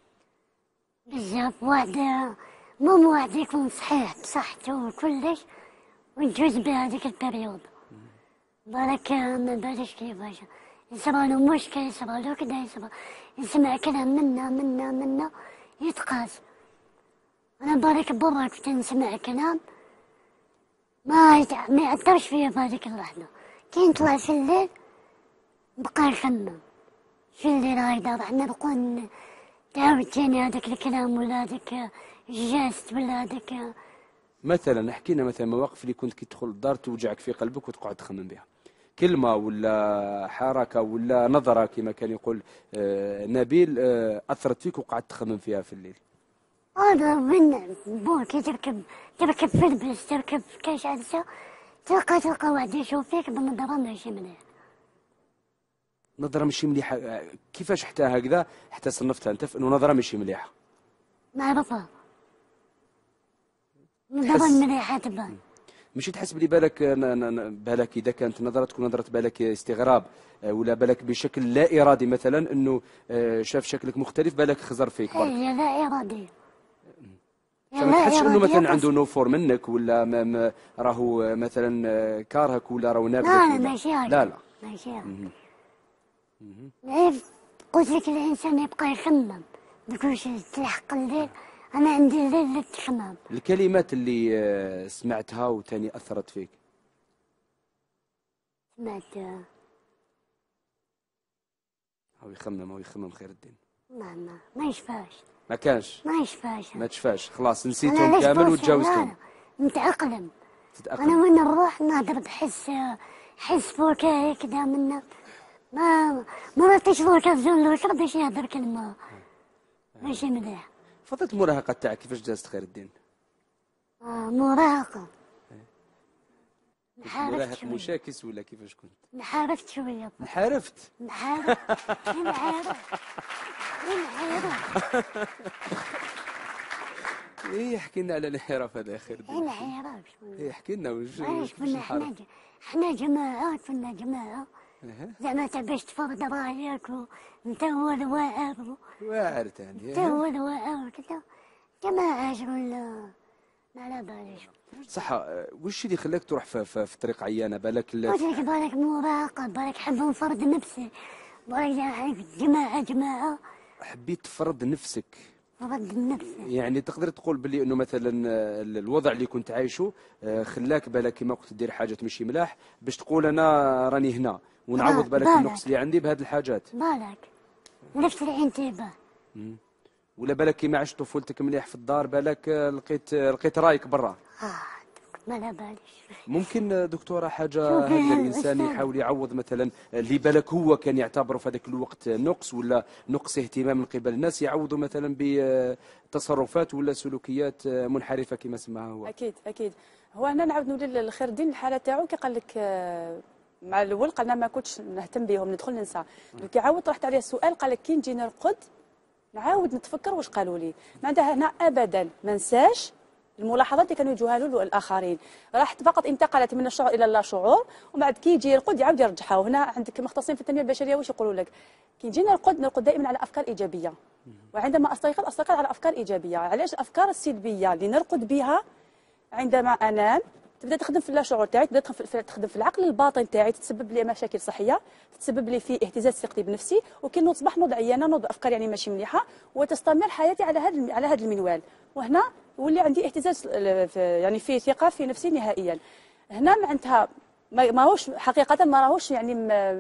بزاف. واحد مو واحد يكون صحيح بصحته وكلش ويجوز بهذيك البريود بالك ما بالش كيفاش يصرالو مشكل يصرالو كدا يصرالو يسمع كلام منا منا منا يتقاس. انا بالك برا كنت نسمع كلام ما يتع... ما يأثرش فيا بهذيك اللحظة. كي نطلع في الليل بقى نخمم في الليل هكذا راح نبقى تعاود تاني هذاك الكلام ولا هذاك الجاست ولا هذاك. مثلا احكينا مثلا مواقف اللي كنت كي تدخل الدار توجعك في قلبك وتقعد تخمم بها، كلمه ولا حركه ولا نظره كما كان يقول آه نبيل آه اثرت فيك وقعدت تخمم فيها في الليل. هذا من بون كي تركب تركب في البس تركب في كاش عدسة تلقى تلقى واحد يشوف فيك بالنظرة ماشي مليح. نظره ماشي مليحه آه، كيفاش حتى هكذا حتى صنفتها انت في انه نظره ماشي مليحه؟ نعرفها نظرة تحس- مليحة تبان. ماشي تحس بلي بالك ن- ن- ن- بالك اذا كانت نظره تكون نظره بالك استغراب آه، ولا بالك بشكل لا ارادي مثلا انه آه، شاف شكلك مختلف بالك خزر فيك برك. هي لا إرادية. لا، ما تحسش يا انه مثلا راديو عنده نفور منك ولا ما ما راهو مثلا كارهك ولا راهو نابذك لا لا ولا- ماشي هكا. لا لا ماشي هكا. عرفت قلت لك الانسان يبقى يخمم ما يكونش تلحق الليل. انا عندي الليل للتخمام. الكلمات اللي آه، سمعتها وتاني اثرت فيك. سمعت هو يخمم هو يخمم خير الدين. ما ما ما يشفاش. ما كانش ما يشفاش. ما تشفاش خلاص أنا نسيتهم ليش كامل بوصل؟ لا وتجاوزتهم. لا نتأقلم. انا تتأقلم. وين نروح نهضر بحس حس فكاهي كذا منا. ما ما نعطيش فرصة الزول باش يهضر كلمة ماشي مليح. فترة المراهقة تاعك كيفاش جازت خير الدين؟ آه مراهقة. انحرفت مراهق شوية. مشاكس ولا كيفاش كنت؟ انحرفت شوية. انحرفت. انحرف. انحرف. انحرف. ايه حكي لنا على الانحراف هذا يا خير الدين. انحرف شوية. ايه حكي لنا وش علاش وش كنا حنا انحرف؟ ج- حنا جماعة كنا جماعة اها زعما تاع باش تفرض رايك وانت هو الواعر واعر تاني. انت هو الواعر وكذا جماعة شغل ما على باليش. صح. آه، وش اللي خلاك تروح في, في, في طريق عيانه بالك ال- قلت لك بالك مراهقة بالك حب نفرض نفسي بالك جماعة جماعة حبيت تفرض نفسك؟ فرض نفسي. يعني تقدر تقول باللي انه مثلا آه، الوضع اللي كنت عايشه آه، خلاك بالك كما قلت دير حاجه ماشي ملاح باش تقول انا راني هنا ونعوض آه، بالك بالك. النقص اللي عندي بهذه الحاجات. بالك نفس الانتباه. ولا بالك كيما عشت طفولتك مليح في الدار بالك آه، لقيت آه، لقيت رايك برا. اه ما على باليش. ممكن آه، دكتورة حاجة شوفي هذا يا الإنسان أستاذ. يحاول يعوض مثلا اللي بالك هو كان يعتبره في هذاك الوقت نقص ولا نقص اهتمام من قبل الناس يعوضوا مثلا بتصرفات ولا سلوكيات آه، منحرفة كما سماها هو. اكيد اكيد. هو هنا نعاود نولي للخير الدين الحاله تاعو كي قال لك آه، مع الاول قالنا ما كنتش نهتم بهم ندخل ننسى. كي عاود طرحت عليه السؤال قال لك كي نجي نرقد نعاود نتفكر واش قالوا لي. معناتها هنا ابدا ما نساش الملاحظات اللي كانوا يجوها له الاخرين. راحت فقط انتقلت من الشعور الى اللا شعور ومن بعد كي يجي يرقد يعاود يرجعها. وهنا عندك مختصين في التنميه البشريه واش يقولوا لك كي نجي نرقد نرقد دائما على افكار ايجابيه وعندما استيقظ استيقظ على افكار ايجابيه. علاش الافكار السلبيه اللي نرقد بها عندما انام تبدا تخدم في اللا شعور تاعي تبدا تخدم في العقل الباطن تاعي تتسبب لي مشاكل صحيه تتسبب لي في اهتزاز ثقتي بنفسي وكي نصبح نوض عيانه نوض افكار يعني ماشي مليحه وتستمر حياتي على هذا على هذا المنوال. وهنا يولي عندي اهتزاز يعني في ثقه في نفسي نهائيا. هنا معناتها ما ماهوش حقيقه ما راهوش يعني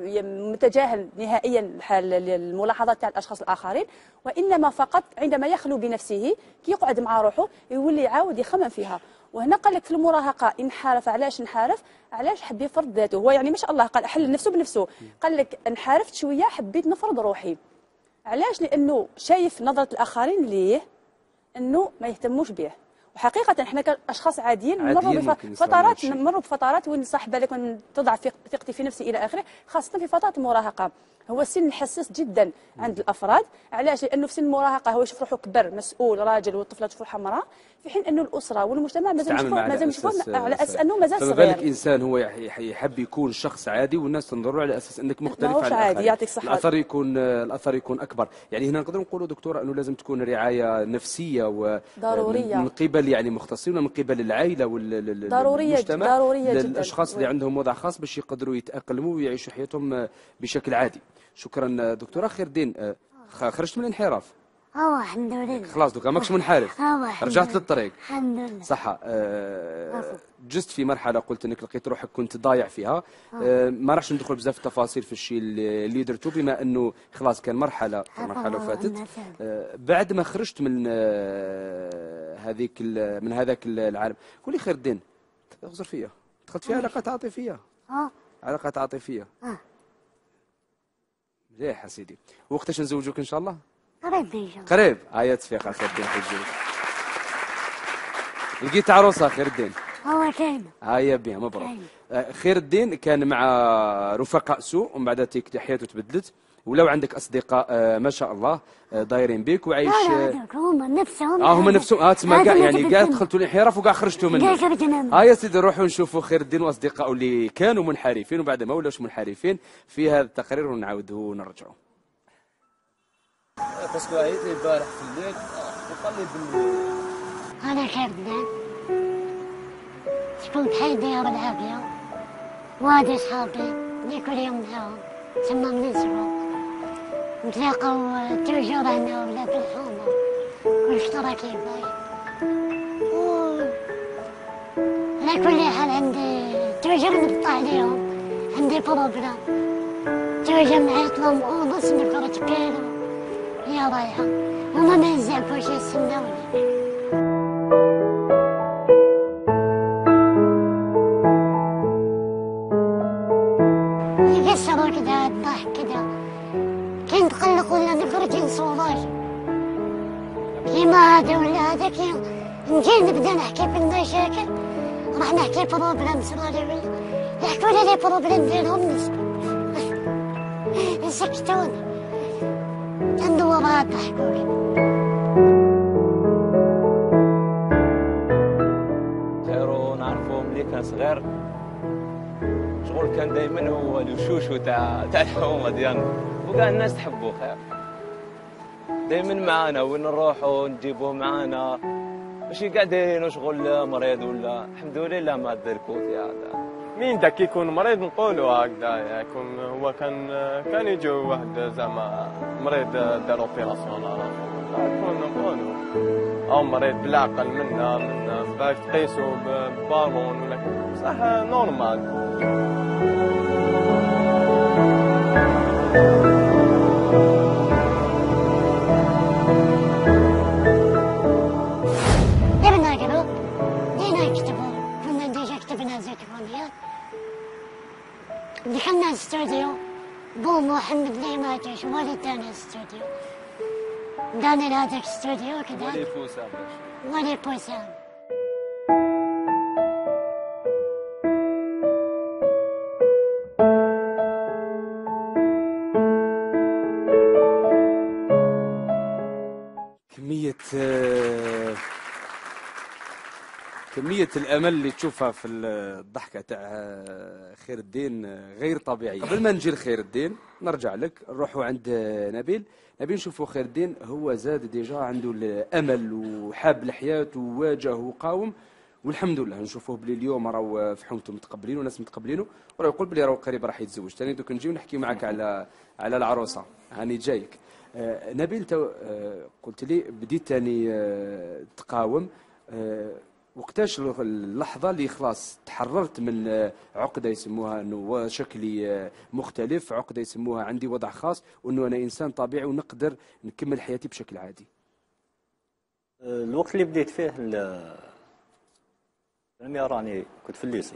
متجاهل نهائيا حال الملاحظات تاع الاشخاص الاخرين وانما فقط عندما يخلو بنفسه كي يقعد مع روحه يولي يعاود يخمم فيها. وهنا قال لك في المراهقه انحرف. علاش انحرف؟ علاش حب يفرض ذاته هو يعني ما شاء الله قال حل نفسه بنفسه. قال لك انحرفت شويه حبيت نفرض روحي. علاش؟ لانه شايف نظره الاخرين ليه انه ما يهتموش به. وحقيقه احنا كاشخاص عاديين نمروا بفترات نمروا بفترات وين صح بالك وين تضعف ثقتي في نفسي الى اخره خاصه في فتره المراهقه. هو سن حساس جدا عند الافراد. علاش؟ لانه في سن المراهقه هو يشوف روحه كبر مسؤول راجل والطفله تشوفه حمراء في حين انه الاسره والمجتمع مازال يشوفوه مازال يشوفوه على اساس انه مازال صغير. فما بالك انسان هو يحب يكون شخص عادي والناس تنظر على اساس انك مختلف عن عادي. يعطيك الصحه. الاثر يكون الاثر يكون اكبر. يعني هنا نقدر نقولوا دكتوره انه لازم تكون رعايه نفسيه وضروريه من قبل يعني مختصين ومن قبل العائله والمجتمع ضروريه للاشخاص اللي عندهم وضع خاص باش يقدروا يتاقلموا ويعيشوا حياتهم بشكل عادي. شكرا دكتوره خير الدين. خرجت من الانحراف؟ اه الحمد لله. خلاص دوكا ماكش منحرف. رجعت للطريق. الحمد لله. صح. آه جست في مرحله قلت انك لقيت روحك كنت ضايع فيها. آه ما راحش ندخل بزاف التفاصيل في الشيء اللي درتو بما انه خلاص كان مرحله مرحله فاتت. آه بعد ما خرجت من آه هذيك من هذاك العالم قولي خير الدين اغزر فيا دخلت في علاقات عاطفيه. اه علاقات عاطفيه. اه مليح يا سيدي. وقتاش نزوجوك ان شاء الله؟ قريب ان شاء الله. قريب. هيا تفيق خير الدين حجوك. لقيت عروسه خير الدين؟ هو كان. هيا بيها مبروك. خير الدين كان مع رفقاء سوء ومن بعد تيك حياته تبدلت ولو عندك اصدقاء ما شاء الله دايرين بيك وعايش. لا لا هما نفسهم. اه هما نفسهم. اه تسمى كاع يعني كاع دخلتوا الانحراف وكاع خرجتوا منه. ها يا سيدي نروحوا نشوفوا خير الدين واصدقائه اللي كانوا منحرفين وبعد ما ولاوش منحرفين في هذا التقرير ونعاودوا نرجعوا. باسكو عيط لي البارح في الليل وقال لي بالليل أنا كردان شكون بحال داير العافية وهادي صحابي اللي كل يوم معاهم تما من صغر نتلاقاو توجور هنا ولا في الحومة كل شطرة كيف باين و على كل حال عندي توجور نقطع عليهم عندي بروبلام توجور نعيط لهم ونص نفرت كيلو هي رايحة هما ما يزعفوش يستناوني. يكسروا كذا الضحك كذا كي نتقلق ولا نخرج نصوراج كيما هذا ولا هذاك نجي نبدا نحكي في المشاكل راح نحكي بروبلام صغاري ولا يحكوا لي لي بروبلام ديالهم نسكت يسكتوني ندور راه ضحكوا لي. خيرو نعرفو ملي كان صغير شغل كان دائما هو الوشوشو تاع تاع الحومه ديالنا وكاع الناس تحبوه خير دائما معانا وين نروحو نجيبوه معانا ماشي كاع دايرينو شغل مريض ولا الحمد لله ما دركوت هذا مين داك يكون مريض نقولوا هكذا يكون هو كان كان يجي واحد زعما مريض دار اوبيراسيون يكون نقولوا او مريض بالعقل منا منا باش تقيسوا ببالون ولا صح نورمال. درنا جروب دينا يكتبوا كنا ديجا كتبنا زيتونيات دخلنا الاستوديو بو محمد لي ما جاش ولي دانا الاستوديو دانا لهذاك الاستوديو كذا ولي فوسا باش ولي بوسام. كمية كمية الأمل اللي تشوفها في الضحكة تاع خير الدين غير طبيعية. قبل ما نجي لخير الدين نرجع لك نروحوا عند نبيل. نبيل نشوفوا خير الدين هو زاد ديجا عنده الأمل وحاب الحياة وواجه وقاوم والحمد لله نشوفوه بلي اليوم راهو في حومته متقبلين وناس متقبلينه وراه يقول بلي راهو قريب راح يتزوج. ثاني دوك نجيو نحكي معك على على العروسة هاني جايك. آه نبيل تو آه قلت لي بديت ثاني آه تقاوم آه وقتاش اللحظة اللي خلاص تحررت من عقدة يسموها انه شكلي مختلف عقدة يسموها عندي وضع خاص وانه انا انسان طبيعي ونقدر نكمل حياتي بشكل عادي؟ الوقت اللي بديت فيه لم راني كنت في الليسي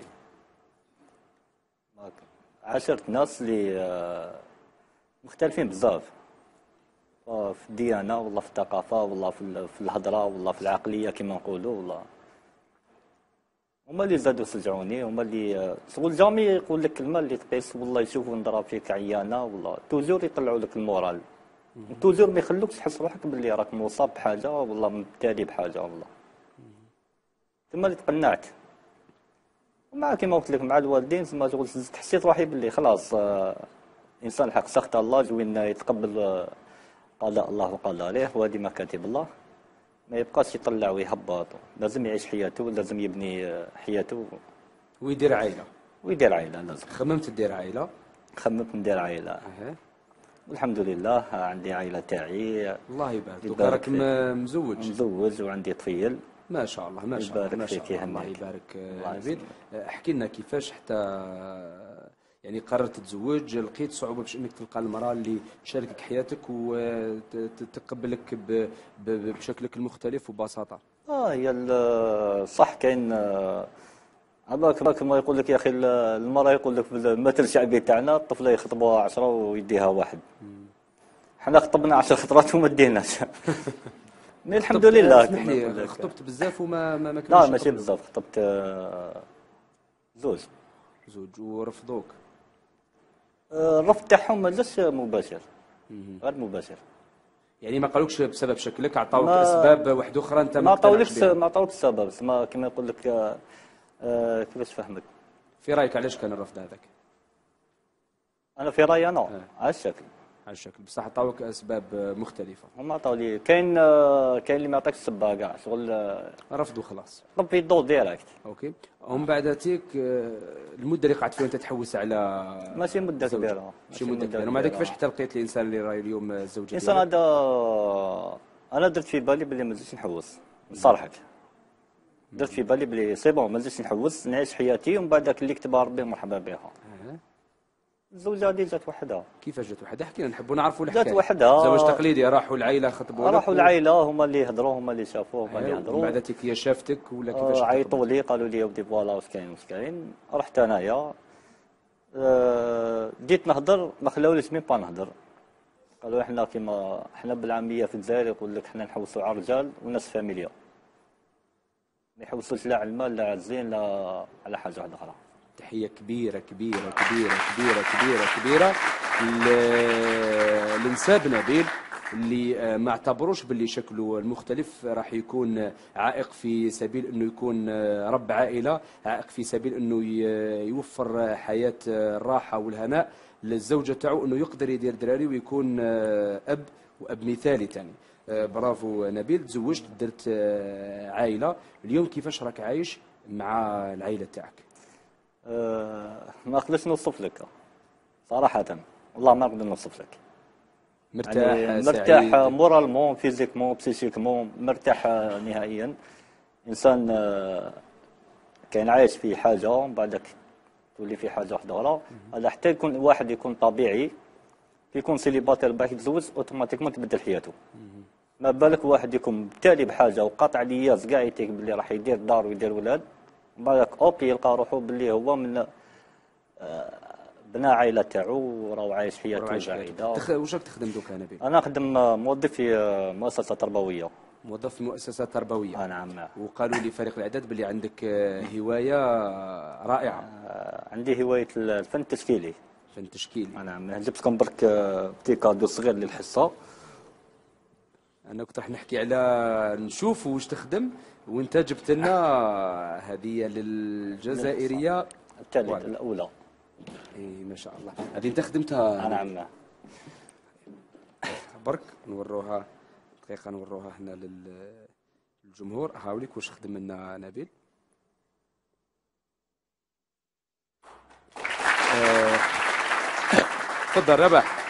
عاشرت ناس اللي مختلفين بزاف في الديانة والله في الثقافة والله في الهضرة والله في العقلية كما نقولوا والله هما اللي زادوا شجعوني هما اللي شغل جامي يقول لك كلمه اللي تقيس والله يشوفوا نضرب فيك عيانه والله توجور يطلعوا لك المورال توجور ما يخلوكش تحس روحك باللي راك مصاب بحاجه والله مبتلي بحاجه والله ثم اللي تقنعت ومع كيما قلت لك مع الوالدين ثم شغل حسيت روحي باللي خلاص آه انسان حق سخط الله وين يتقبل آه قضاء الله وقدره وهذه مكاتب الله ما يبقاش يطلع ويهبط لازم يعيش حياته لازم يبني حياته ويدير عائله ويدير عائله لازم. خممت دير عائله؟ خممت ندير عائله أه. والحمد لله عندي عائله تاعي الله يبارك دوكا راك مزوج مزوج وعندي طفيل ما شاء الله ما شاء الله ما شاء الله الله يبارك نبيل. احكي لنا كيفاش حتى يعني قررت تتزوج لقيت صعوبه باش انك تلقى المراه اللي تشاركك حياتك وتتقبلك بشكلك المختلف وببساطه؟ اه هي صح كاين هذاك كما يقول لك يا اخي المراه يقول لك في المثل الشعبي تاعنا الطفله يخطبوها عشرة ويديها واحد. حنا خطبنا عشر خطرات وما ديناش. مي الحمد لله. اسمح لي خطبت بزاف وما ما كانش؟ لا ماشي بزاف خطبت زوج. زوج ورفضوك؟ الرفض تاعهم ما جاش مباشر غير مباشر. يعني ما قالوكش بسبب شكلك عطاوك اسباب واحده اخرى انت ما عطاولكش ما عطاوك السبب ما كما يقول لك آه كيفاش فهمك؟ في رايك علاش كان الرفض هذاك؟ انا في رايي انا على الشكل على الشكل بصح عطاوك اسباب مختلفه. هما عطاو لي كاين آه، كاين اللي ما يعطيكش السبه كاع شغل آه، رفضوا خلاص. طبي الضوء ديريكت. اوكي ومن بعد تيك آه، المده اللي قعدت فيها انت تحوس على ماشي مده زوجك. كبيره ماشي مده كبيره. ومع ذلك كيفاش حتى لقيت الانسان اللي راهي اليوم الزوج الانسان ديالك؟ هذا انا درت في بالي بلي ما نزيدش نحوس نصارحك. درت في بالي بلي سي بون ما نزيدش نحوس نعيش حياتي ومن بعد داك اللي كتبها ربي مرحبا بها. آه. الزوجه هذه جات وحدها. كيفاش جات وحده؟ حكينا نحبوا نعرفوا جات الحكايه. وحدها. زواج تقليدي راحوا العائله خطبوا لك راحوا و- العائله هما اللي يهضروا هما اللي شافوه هما اللي آه، ومن يهضروا. بعد تيك هي شافتك ولا كيفاش؟ آه، عيطوا لي قالوا لي يا ودي فوالا واش كاين واش كاين. رحت انايا آه، بديت نهضر ما خلاوليش ميم با نهضر. قالوا احنا كيما احنا بالعاميه في الجزائر يقول لك احنا نحوسوا على الرجال والناس فاميليا. ما يحوسوش لا على المال لا على الزين لا على حاجه واحده اخرى. تحيه كبيره كبيره كبيره كبيره كبيره كبيره ل- لنساب نبيل اللي آه، ما اعتبروش باللي شكله المختلف راح يكون عائق في سبيل انه يكون آه، رب عائله، عائق في سبيل انه ي- يوفر حياه آه، الراحه والهناء للزوجه تاعو، انه يقدر يدير دراري ويكون آه، اب واب مثالي ثاني. آه، برافو نبيل، تزوجت درت آه، عائله. اليوم كيفاش راك عايش مع العائله تاعك؟ أه ما نقدرش نوصف لك صراحه والله ما نقدر نوصف لك. مرتاح يعني مرتاح سعيد؟ مورالمون فيزيكمون بسيسيكمون مرتاح نهائيا. انسان آه، كان عايش في حاجه ومن بعدك تولي في حاجه واحده اخرى. هذا حتى يكون الواحد يكون طبيعي كي يكون سيليباتير باش يتزوج اوتوماتيكمون تبدل حياته. ما بالك واحد يكون مبتلي بحاجه وقاطع لياس كاع يتيك باللي راح يدير دار ويدير ولاد ومن بعدك اوبي يلقى روحه باللي هو من آه، بنى عائله تاعو وراهو عايش حياته سعيده. تخ... واش راك تخدم دوكا نبيل؟ انا نخدم آه، موظف في آه، مؤسسه تربويه. موظف في مؤسسه تربويه. آه نعم. وقالوا لي فريق الاعداد باللي عندك آه، هوايه آه، رائعه. آه، عندي هوايه الفن التشكيلي. فن تشكيلي. آه نعم جبت لكم برك آه، بتي كادو صغير للحصه. انا كنت راح نحكي على نشوف واش تخدم وانت جبت لنا هديه للجزائريه الثالث واحد. الاولى. اي ما شاء الله، هذه انت خدمتها؟ آه نعم. برك نوروها دقيقه، نوروها هنا للجمهور. هاوليك واش خدم لنا نبيل. آه، تفضل ربح.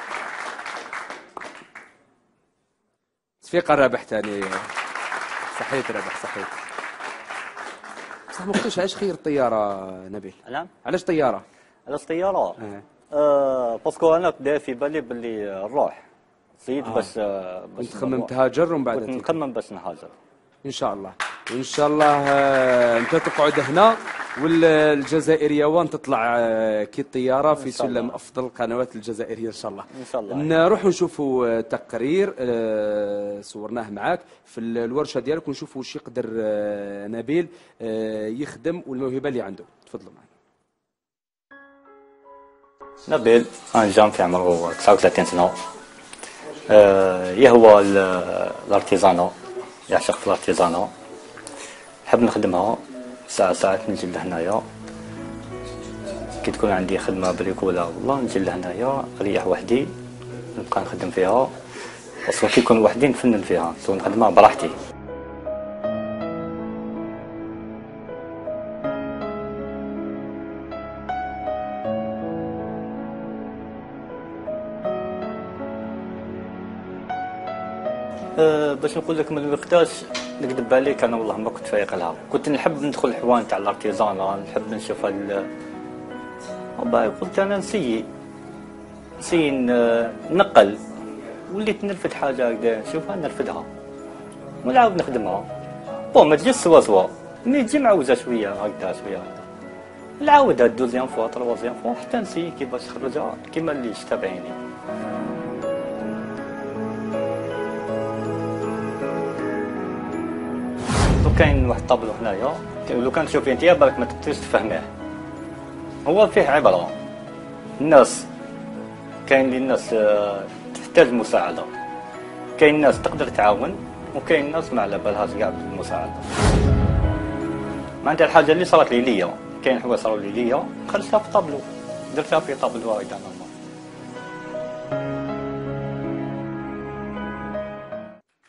صفيقه رابح ثاني. صحيت رابح صحيت. بصح ما قلتش علاش خير الطياره نبيل؟ نعم. علاش طياره؟ على الطياره آه. آه باسكو انا كدا في بالي باللي نروح صيد آه. باش آه باش كنت خمم تهاجر ومن بعد كنت تيجي. نخمم باش نهاجر ان شاء الله. وان شاء الله آه، انت تقعد هنا والجزائريه وان تطلع آه، كي الطياره في إن شاء الله. سلم افضل القنوات الجزائريه ان شاء الله. ان شاء الله. نروح نشوفوا آه، تقرير آه، صورناه معاك في ال- الورشه ديالك ونشوفوا واش يقدر آه، نبيل آه، يخدم والموهبه اللي عنده. تفضلوا معنا. نبيل انا جام في عمره تسعة وثلاثين سنه. آه يهوى ال- الارتيزانا، يعشق في الارتيزانا، نحب نخدمها ساعة ساعات نجي لهنايا كي تكون عندي خدمة بريكولا والله نجي لهنايا نريح وحدي نبقى نخدم فيها. باسكو كي نكون وحدي نفنن فيها نكون نخدمها براحتي. أه باش نقول لك من الوقتاش نكذب عليك انا والله ما كنت فايق لها. كنت نحب ندخل الحوان تاع الارتيزانا، نحب نشوف ال والله قلت انا نسيي نسيي ن- نقل. وليت نرفد حاجه هكذا نشوفها نرفدها ونعاود نخدمها. بون ما تجيش سوا سوا ملي تجي معوزه شويه هكذا شويه هكذا نعاودها دوزيام فوا تروازيام فوا حتى نسيي كيفاش نخرجها كيما اللي شتا بعيني. كاين واحد الطابلو هنايا لو كان تشوفيه انت بالك ما تقدرش تفهميه. هو فيه عبره الناس، كاين اللي الناس آه، تحتاج مساعده، كاين ناس تقدر تعاون وكاين ناس ما على بالهاش كاع بالمساعده. معناتها الحاجه اللي صارت لي ليا كاين حوايج صاروا لي ليا خرجتها في طابلو درتها في طابلو هكذا نورمال.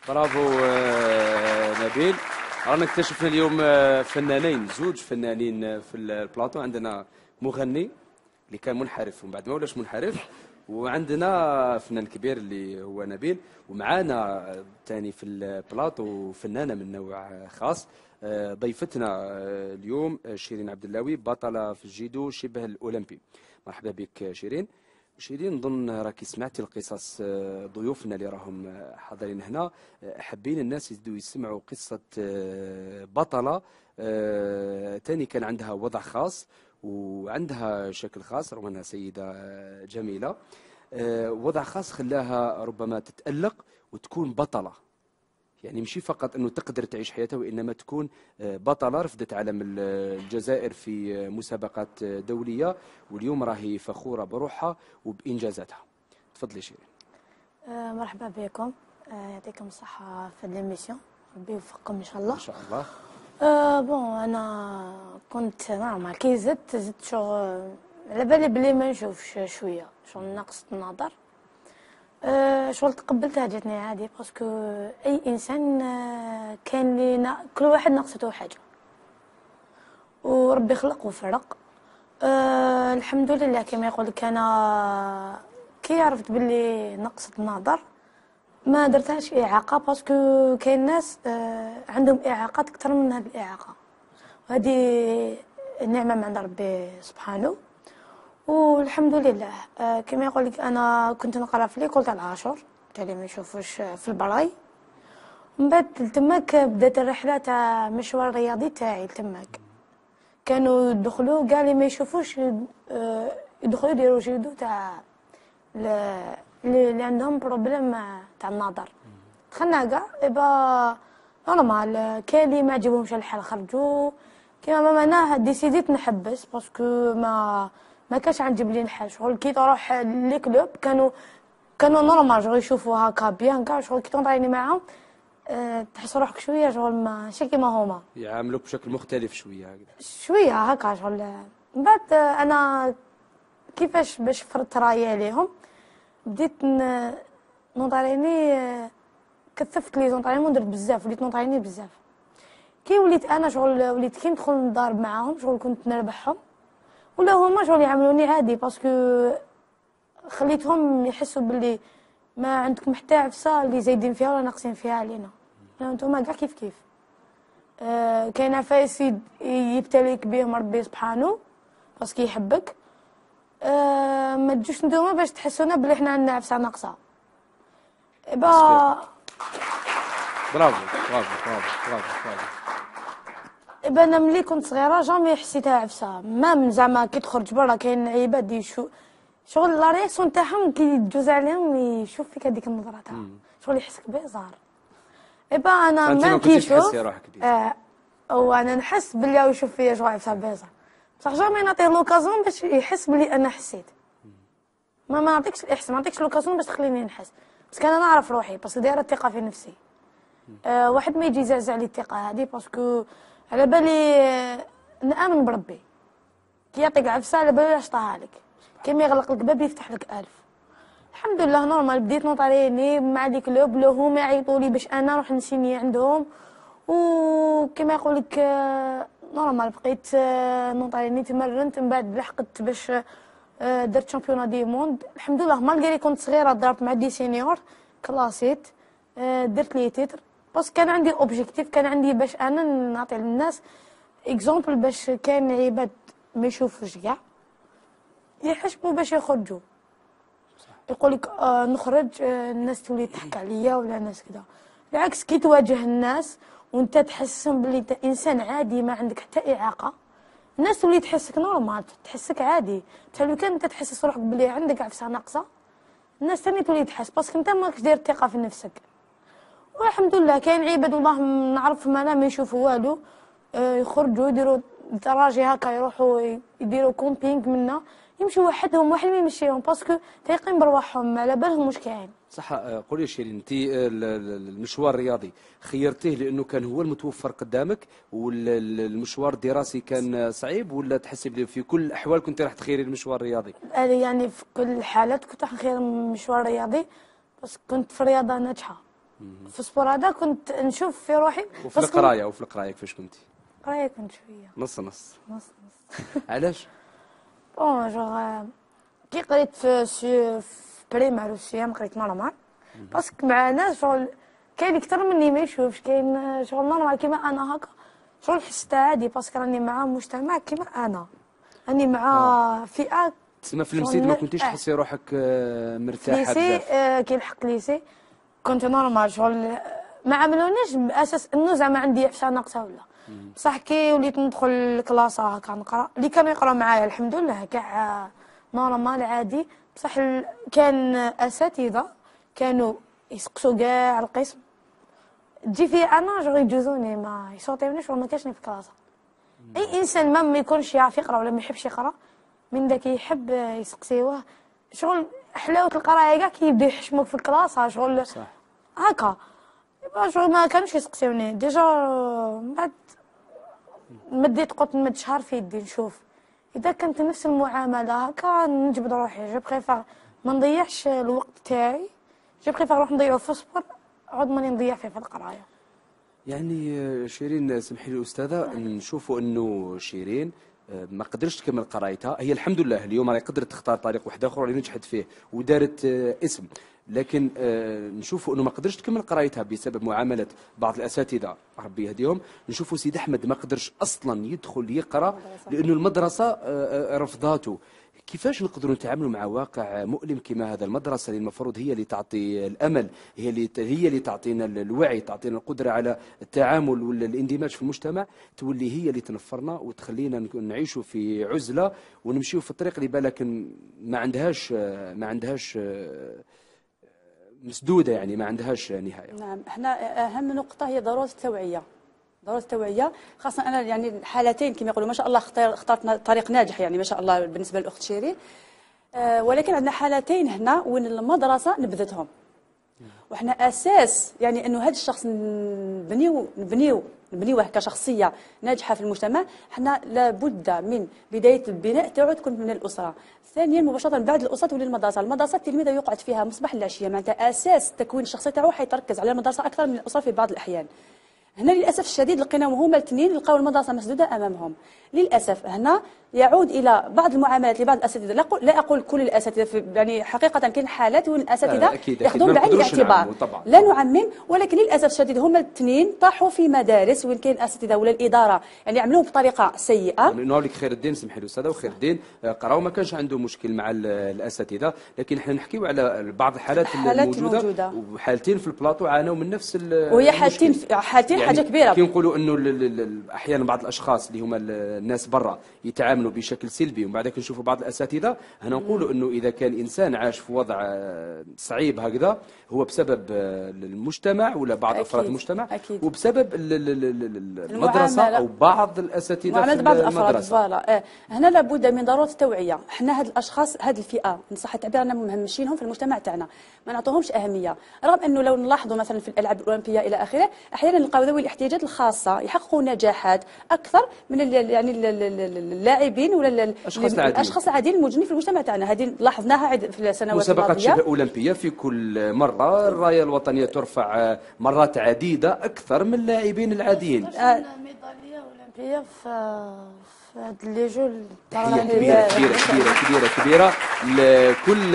برافو آه، نبيل. رانا اكتشفنا اليوم آه، فنانين، زوج فنانين آه، في البلاطو. عندنا مغني اللي كان منحرف ومن بعد ما ولاش منحرف، وعندنا فنان كبير اللي هو نبيل، ومعانا ثاني في البلاطو فنانه من نوع خاص. آه، ضيفتنا آه، اليوم آه، شيرين عبد اللاوي، بطله في الجيدو شبه الاولمبي. مرحبا بك شيرين. شيرين، نظن راكي سمعتي القصص آه، ضيوفنا اللي راهم آه، حاضرين هنا. آه، حابين الناس يزيدوا يسمعوا قصه آه، بطله آه، تاني كان عندها وضع خاص وعندها شكل خاص، رغم انها سيده آه، جميله. آه، وضع خاص خلاها ربما تتألق وتكون بطله. يعني مش فقط انه تقدر تعيش حياتها، وانما تكون آه، بطله. رفدت علم ال- الجزائر في آه، مسابقات آه، دوليه، واليوم راهي فخوره بروحها وبانجازاتها. تفضلي شيرين. آه، مرحبا بكم. آه، يعطيكم الصحة في الميسيون، ربي يوفقكم إن شاء الله. ان شاء الله. آه بون أنا كنت نورمال كي زدت زدت شغل على بالي بلي ما نشوفش شوية شغل ناقصة النظر. آه شغل تقبلتها جاتني عادي باسكو أي إنسان آه كان لي نا- كل واحد ناقصته حاجة وربي خلق وفرق. آه الحمد لله كما يقول لك أنا كي عرفت باللي نقصة النظر ما درتهاش إعاقة باسكو كاين ناس آه عندهم إعاقات أكثر من هذه الإعاقة، وهذه نعمة من عند ربي سبحانه والحمد لله. آه كما يقول لك أنا كنت نقرا في ليكول تاع العاشور تاع ما يشوفوش في البراي، من بعد تماك بدات الرحلة تاع مشوار رياضي تاعي. تماك كانوا يدخلوا كاع اللي ما يشوفوش آه يدخلوا يديروا جيدو تاع ل- اللي عندهم بروبليم تاع النظر. دخلنا كاع إبا نورمال، كاين اللي ما عجبهمش الحال خرجوا. كيما ما معناه ديسيديت نحبس باسكو ما ما كاش عندي لي الحال. شغل كي تروح لي كلوب كانوا كانوا نورمال شغل يشوفوا هكا بيان كاع. شغل كي تنطيني معاهم أه تحس روحك شويه شغل ماشي كيما هما، يعاملوك بشكل مختلف شويه هكذا. شويه هكا شغل. من بعد آه، انا كيفاش باش فرضت رايي عليهم بديت ن- نوطاريني. آه، كثفت لي زونطاريمون ودرت بزاف، وليت نوطاريني بزاف. كي وليت انا شغل وليت كي ندخل نضارب معاهم شغل كنت نربحهم ولا هما شغل يعاملوني عادي باسكو خليتهم يحسوا باللي ما عندكم حتى عفسه اللي زايدين فيها ولا ناقصين فيها علينا. انتوما كاع كيف كيف. آه كاين عفايس يبتليك بهم ربي سبحانه باسكو يحبك. آه ما تجوش نتوما باش تحسونا بلي حنا عندنا عفسه ناقصه. با برافو برافو برافو برافو برافو. إبا انا ملي كنت صغيره جامي حسيتها عفسه. ما من زعما كي تخرج برا كاين عباد يشو شغل لا رياكسيون تاعهم كي تجوز عليهم يشوف فيك هذيك النظره تاعهم شغل يحسك بيزار. إبا انا فانت ما ما كنتيش كيشوف تحسي روحك بيه. آه وانا نحس بلي هو يشوف فيا شغل عفسه بيزار بصح جامي نعطيه لوكازون باش يحس بلي انا حسيت. ما ما نعطيكش الاحساس، ما نعطيكش لوكازون باش تخليني نحس بس انا نعرف روحي بس دايره الثقه في نفسي. آه واحد ما يجي يزعزع لي الثقه هذه باسكو على بالي آه نامن بربي كي يعطيك عفسه على بالي اش طاها لك. كيما يغلق لك باب يفتح لك الف. الحمد لله نورمال بديت نوطاريني مع لي كلوب لو هما يعيطوا لي باش انا نروح نسيني عندهم وكما يقول لك آه نورمال بقيت آه نوطاريني تمرنت. من بعد لحقت باش آه درت شامبيون دي موند. الحمد لله مالغري كنت صغيره ضربت مع دي سينيور كلاسيت. آه درت لي تيتر بس كان عندي اوبجيكتيف، كان عندي باش انا نعطي للناس اكزومبل باش كان عباد ما يشوفوش كاع يحشموا باش يخرجوا. يقول لك آه نخرج آه الناس تولي تحكي عليا ولا ناس كذا. بالعكس كي تواجه الناس وانت تحسهم بلي انت انسان عادي ما عندك حتى اعاقه الناس تولي تحسك نورمال تحسك عادي. بصح لو كان انت تحسس روحك بلي عندك عفسه ناقصه الناس ثاني تولي تحس باسكو انت ماكش داير الثقه في نفسك. والحمد لله كاين عباد والله نعرفهم انا ما يشوفوا والو آه يخرجوا يديروا دراجي هكا يروحوا يديروا كومبينغ منا يمشوا وحدهم واحد ما يمشيهم باسكو تايقين برواحهم على بالهم واش كاين. صح. آه، قولي شيرين، انت المشوار الرياضي خيرتيه لانه كان هو المتوفر قدامك، والمشوار الدراسي كان صعيب، ولا تحسي بلي في كل الاحوال كنت راح تخيري المشوار الرياضي؟ يعني في كل الحالات كنت راح نخير المشوار الرياضي بس كنت في الرياضه ناجحه في السبور هذا كنت نشوف في روحي. وفي القرايه وفي القرايه كيفاش كنتي؟ القرايه كنت شويه نص نص نص نص. علاش؟ بون جوغ كي قريت في سي في بريمير وسيام قريت نورمال باسكو مع ناس شغل كاين اكثر مني ما يشوفش، كاين شغل نورمال كيما انا هكا شغل حسيت عادي باسكو راني مع مجتمع كيما انا، راني مع آه. فئه. تسمى في المسيد ما كنتيش تحسي روحك آه، مرتاحه ليسي بزاف؟ آه كي لحقت ليسي كنت نورمال شغل ما عملونيش باساس انه زعما عندي عفسه ناقصه ولا بصح كي وليت ندخل الكلاس هكا نقرا اللي كانوا يقراو معايا الحمد لله كاع نورمال عادي، بصح كان اساتذه كانوا يسقسوا كاع القسم تجي فيا انا جوغ يجوزوني ما يصوتيونيش وما كاش في الكلاس. اي انسان ما ما يكونش يعرف يقرا ولا ما يحبش يقرا من داك يحب يسقسيوه شغل حلاوه القرايه كاع كي يبدا يحشموك في الكلاس شغل صح هكا شغل ما كانوش يسقسيوني ديجا. من بعد مديت قلت نمد شهر في يدي نشوف اذا كانت نفس المعامله هكا نجبد روحي جو بريفير ما نضيعش الوقت تاعي، جو بريفير نروح نضيعو في الصبر عود ماني نضيع فيه في القرايه. يعني شيرين سمحي لي استاذه نشوفوا انه شيرين ما قدرتش تكمل قرايتها، هي الحمد لله اليوم راهي قدرت تختار طريق واحد اخر اللي نجحت فيه ودارت اسم، لكن نشوفوا انه ما قدرش تكمل قرايتها بسبب معامله بعض الاساتذه ربي يهديهم. نشوفوا سيد احمد ما قدرش اصلا يدخل يقرا لانه المدرسه رفضاته. كيفاش نقدروا نتعاملوا مع واقع مؤلم كما هذا؟ المدرسه اللي المفروض هي اللي تعطي الامل، هي اللي هي اللي تعطينا الوعي، تعطينا القدره على التعامل والاندماج في المجتمع، تولي هي اللي تنفرنا وتخلينا نعيشوا في عزله ونمشيوا في الطريق اللي بالك ما عندهاش ما عندهاش مسدوده، يعني ما عندهاش نهايه. نعم، احنا اهم نقطه هي ضروره التوعيه، ضروره التوعيه، خاصه انا يعني حالتين كما يقولوا ما شاء الله اخترت طريق ناجح يعني ما شاء الله بالنسبه للاخت شيرين، أه ولكن عندنا حالتين هنا وين المدرسه نبذتهم، وحنا اساس يعني انه هذا الشخص نبنيو نبنيو نبنيوه كشخصيه ناجحه في المجتمع، حنا لابد من بدايه البناء تاعو تكون من الاسره. ثانيا مباشره بعد الاسره تولي المدرسه، المدرسه التلميذ يقعد فيها مصباح العشيه، معناتها اساس تكوين الشخصيه تاعو حيتركز على المدرسه اكثر من الاسره في بعض الاحيان. هنا للاسف الشديد لقيناهم هما الاثنين لقاو المدرسه مسدوده امامهم، للاسف هنا يعود الى بعض المعاملات لبعض الاساتذه، لا اقول لا اقول كل الاساتذه يعني حقيقه كاين حالات وين الاساتذه ياخذون بعين الاعتبار، لا نعمم، ولكن للاسف الشديد هما الاثنين طاحوا في مدارس وين كاين اساتذه ولا الاداره يعني عملوهم بطريقه سيئه. نقول لك خير الدين سمحي لي استاذه، وخير الدين قراو ما كانش عنده مشكل مع الاساتذه، لكن احنا نحكيو على بعض الحالات الموجوده موجودة. وحالتين في البلاطو عانوا من نفس وهي حالتين حالتين يعني حاجه كبيره. كي نقولوا انه احيانا بعض الاشخاص اللي هما الناس برا يتعاملوا بشكل سلبي ومن بعد نشوفوا بعض الاساتذه، هنا نقولوا انه اذا كان انسان عاش في وضع صعيب هكذا هو بسبب المجتمع ولا بعض افراد المجتمع أكيد. وبسبب المدرسه او بعض الاساتذه في بعض الافراد. فوالا هنا لابد من ضروره التوعيه، حنا هاد الاشخاص هذه الفئه ان صح التعبير انا مهمشينهم في المجتمع تاعنا، ما نعطوهمش اهميه، رغم انه لو نلاحظوا مثلا في الالعاب الاولمبيه الى اخره احيانا نلقاو ذوي الاحتياجات الخاصه يحققوا نجاحات اكثر من يعني اللاعبين ولا الاشخاص العاديين الموجودين في المجتمع تاعنا. هذه لاحظناها في السنوات الماضيه. مسابقات شبه اولمبيه في كل مره الرايه الوطنيه ترفع مرات عديده اكثر من اللاعبين العاديين. ميداليه اولمبيه في في هاد لي جو كبيره كبيره كبيره كبيره كبيره لكل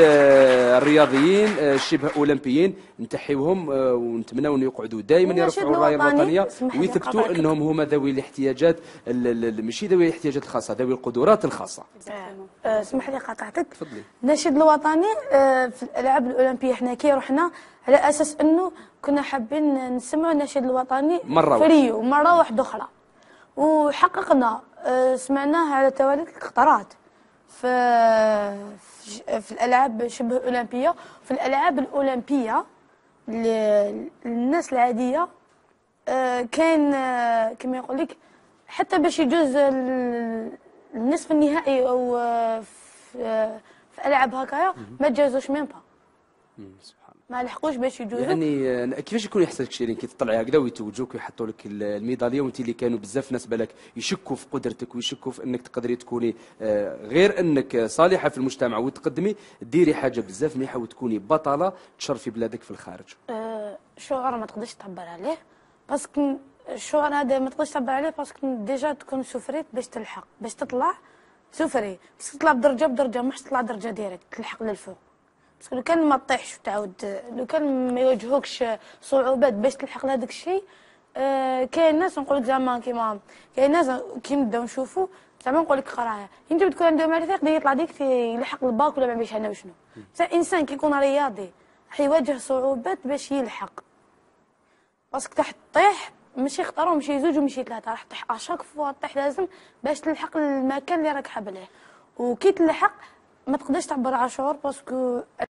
الرياضيين شبه اولمبيين، نتحيوهم ونتمناو ان يقعدوا دائما يرفعوا الرايه الوطنيه ويثبتوا انهم هما ذوي الاحتياجات ماشي ذوي الاحتياجات الخاصه، ذوي القدرات الخاصه. اسمح لي قاطعتك. تفضلي. النشيد الوطني في الالعاب الاولمبيه حنا كي رحنا على اساس انه كنا حابين نسمعوا النشيد الوطني مره في ريو مره واحده اخرى، وحققنا سمعناه على توالي القطارات في في الالعاب شبه اولمبيه. في الالعاب الاولمبيه للناس العاديه كاين كما يقول لك حتى باش يجوز النصف النهائي او في العاب هكايا ما تجاوزوش ميم با، ما لحقوش باش يجوزوا. يعني كيفاش يكون احساسك شيرين كي تطلعي هكذا ويتوجوك ويحطوا لك الميداليه وانت اللي كانوا بزاف ناس بالك يشكوا في قدرتك ويشكوا في انك تقدري تكوني غير انك صالحه في المجتمع وتقدمي ديري حاجه بزاف مليحه وتكوني بطله تشرفي بلادك في الخارج؟ أه شعور ما تقدرش تعبر عليه، باسكو الشعور هذا ما تقدرش تعبر عليه باسكو ديجا تكون سفريت باش تلحق، باش تطلع سفري، باش تطلع بدرجه بدرجه مش تطلع درجه ديريكت تلحق للفوق. باسكو لو كان ما طيحش وتعاود، لو كان ما يواجهوكش صعوبات باش تلحق لهذاك الشيء، آه كاين ناس نقول لك زعما كيما كاين ناس كي نبداو نشوفوا زعما نقول لك قرايه، انت بتكون عنده معرفه يقدر يطلع ديك يلحق الباك ولا ما بيش انا وشنو. الانسان كي يكون رياضي حيواجه صعوبات باش يلحق، باسكو تحت طيح ماشي خطره وماشي زوج وماشي ثلاثه، راح تطيح اشاك فوا طيح لازم باش تلحق المكان اللي راك حاب له. وكي تلحق ما تقدرش تعبر على شعور باسكو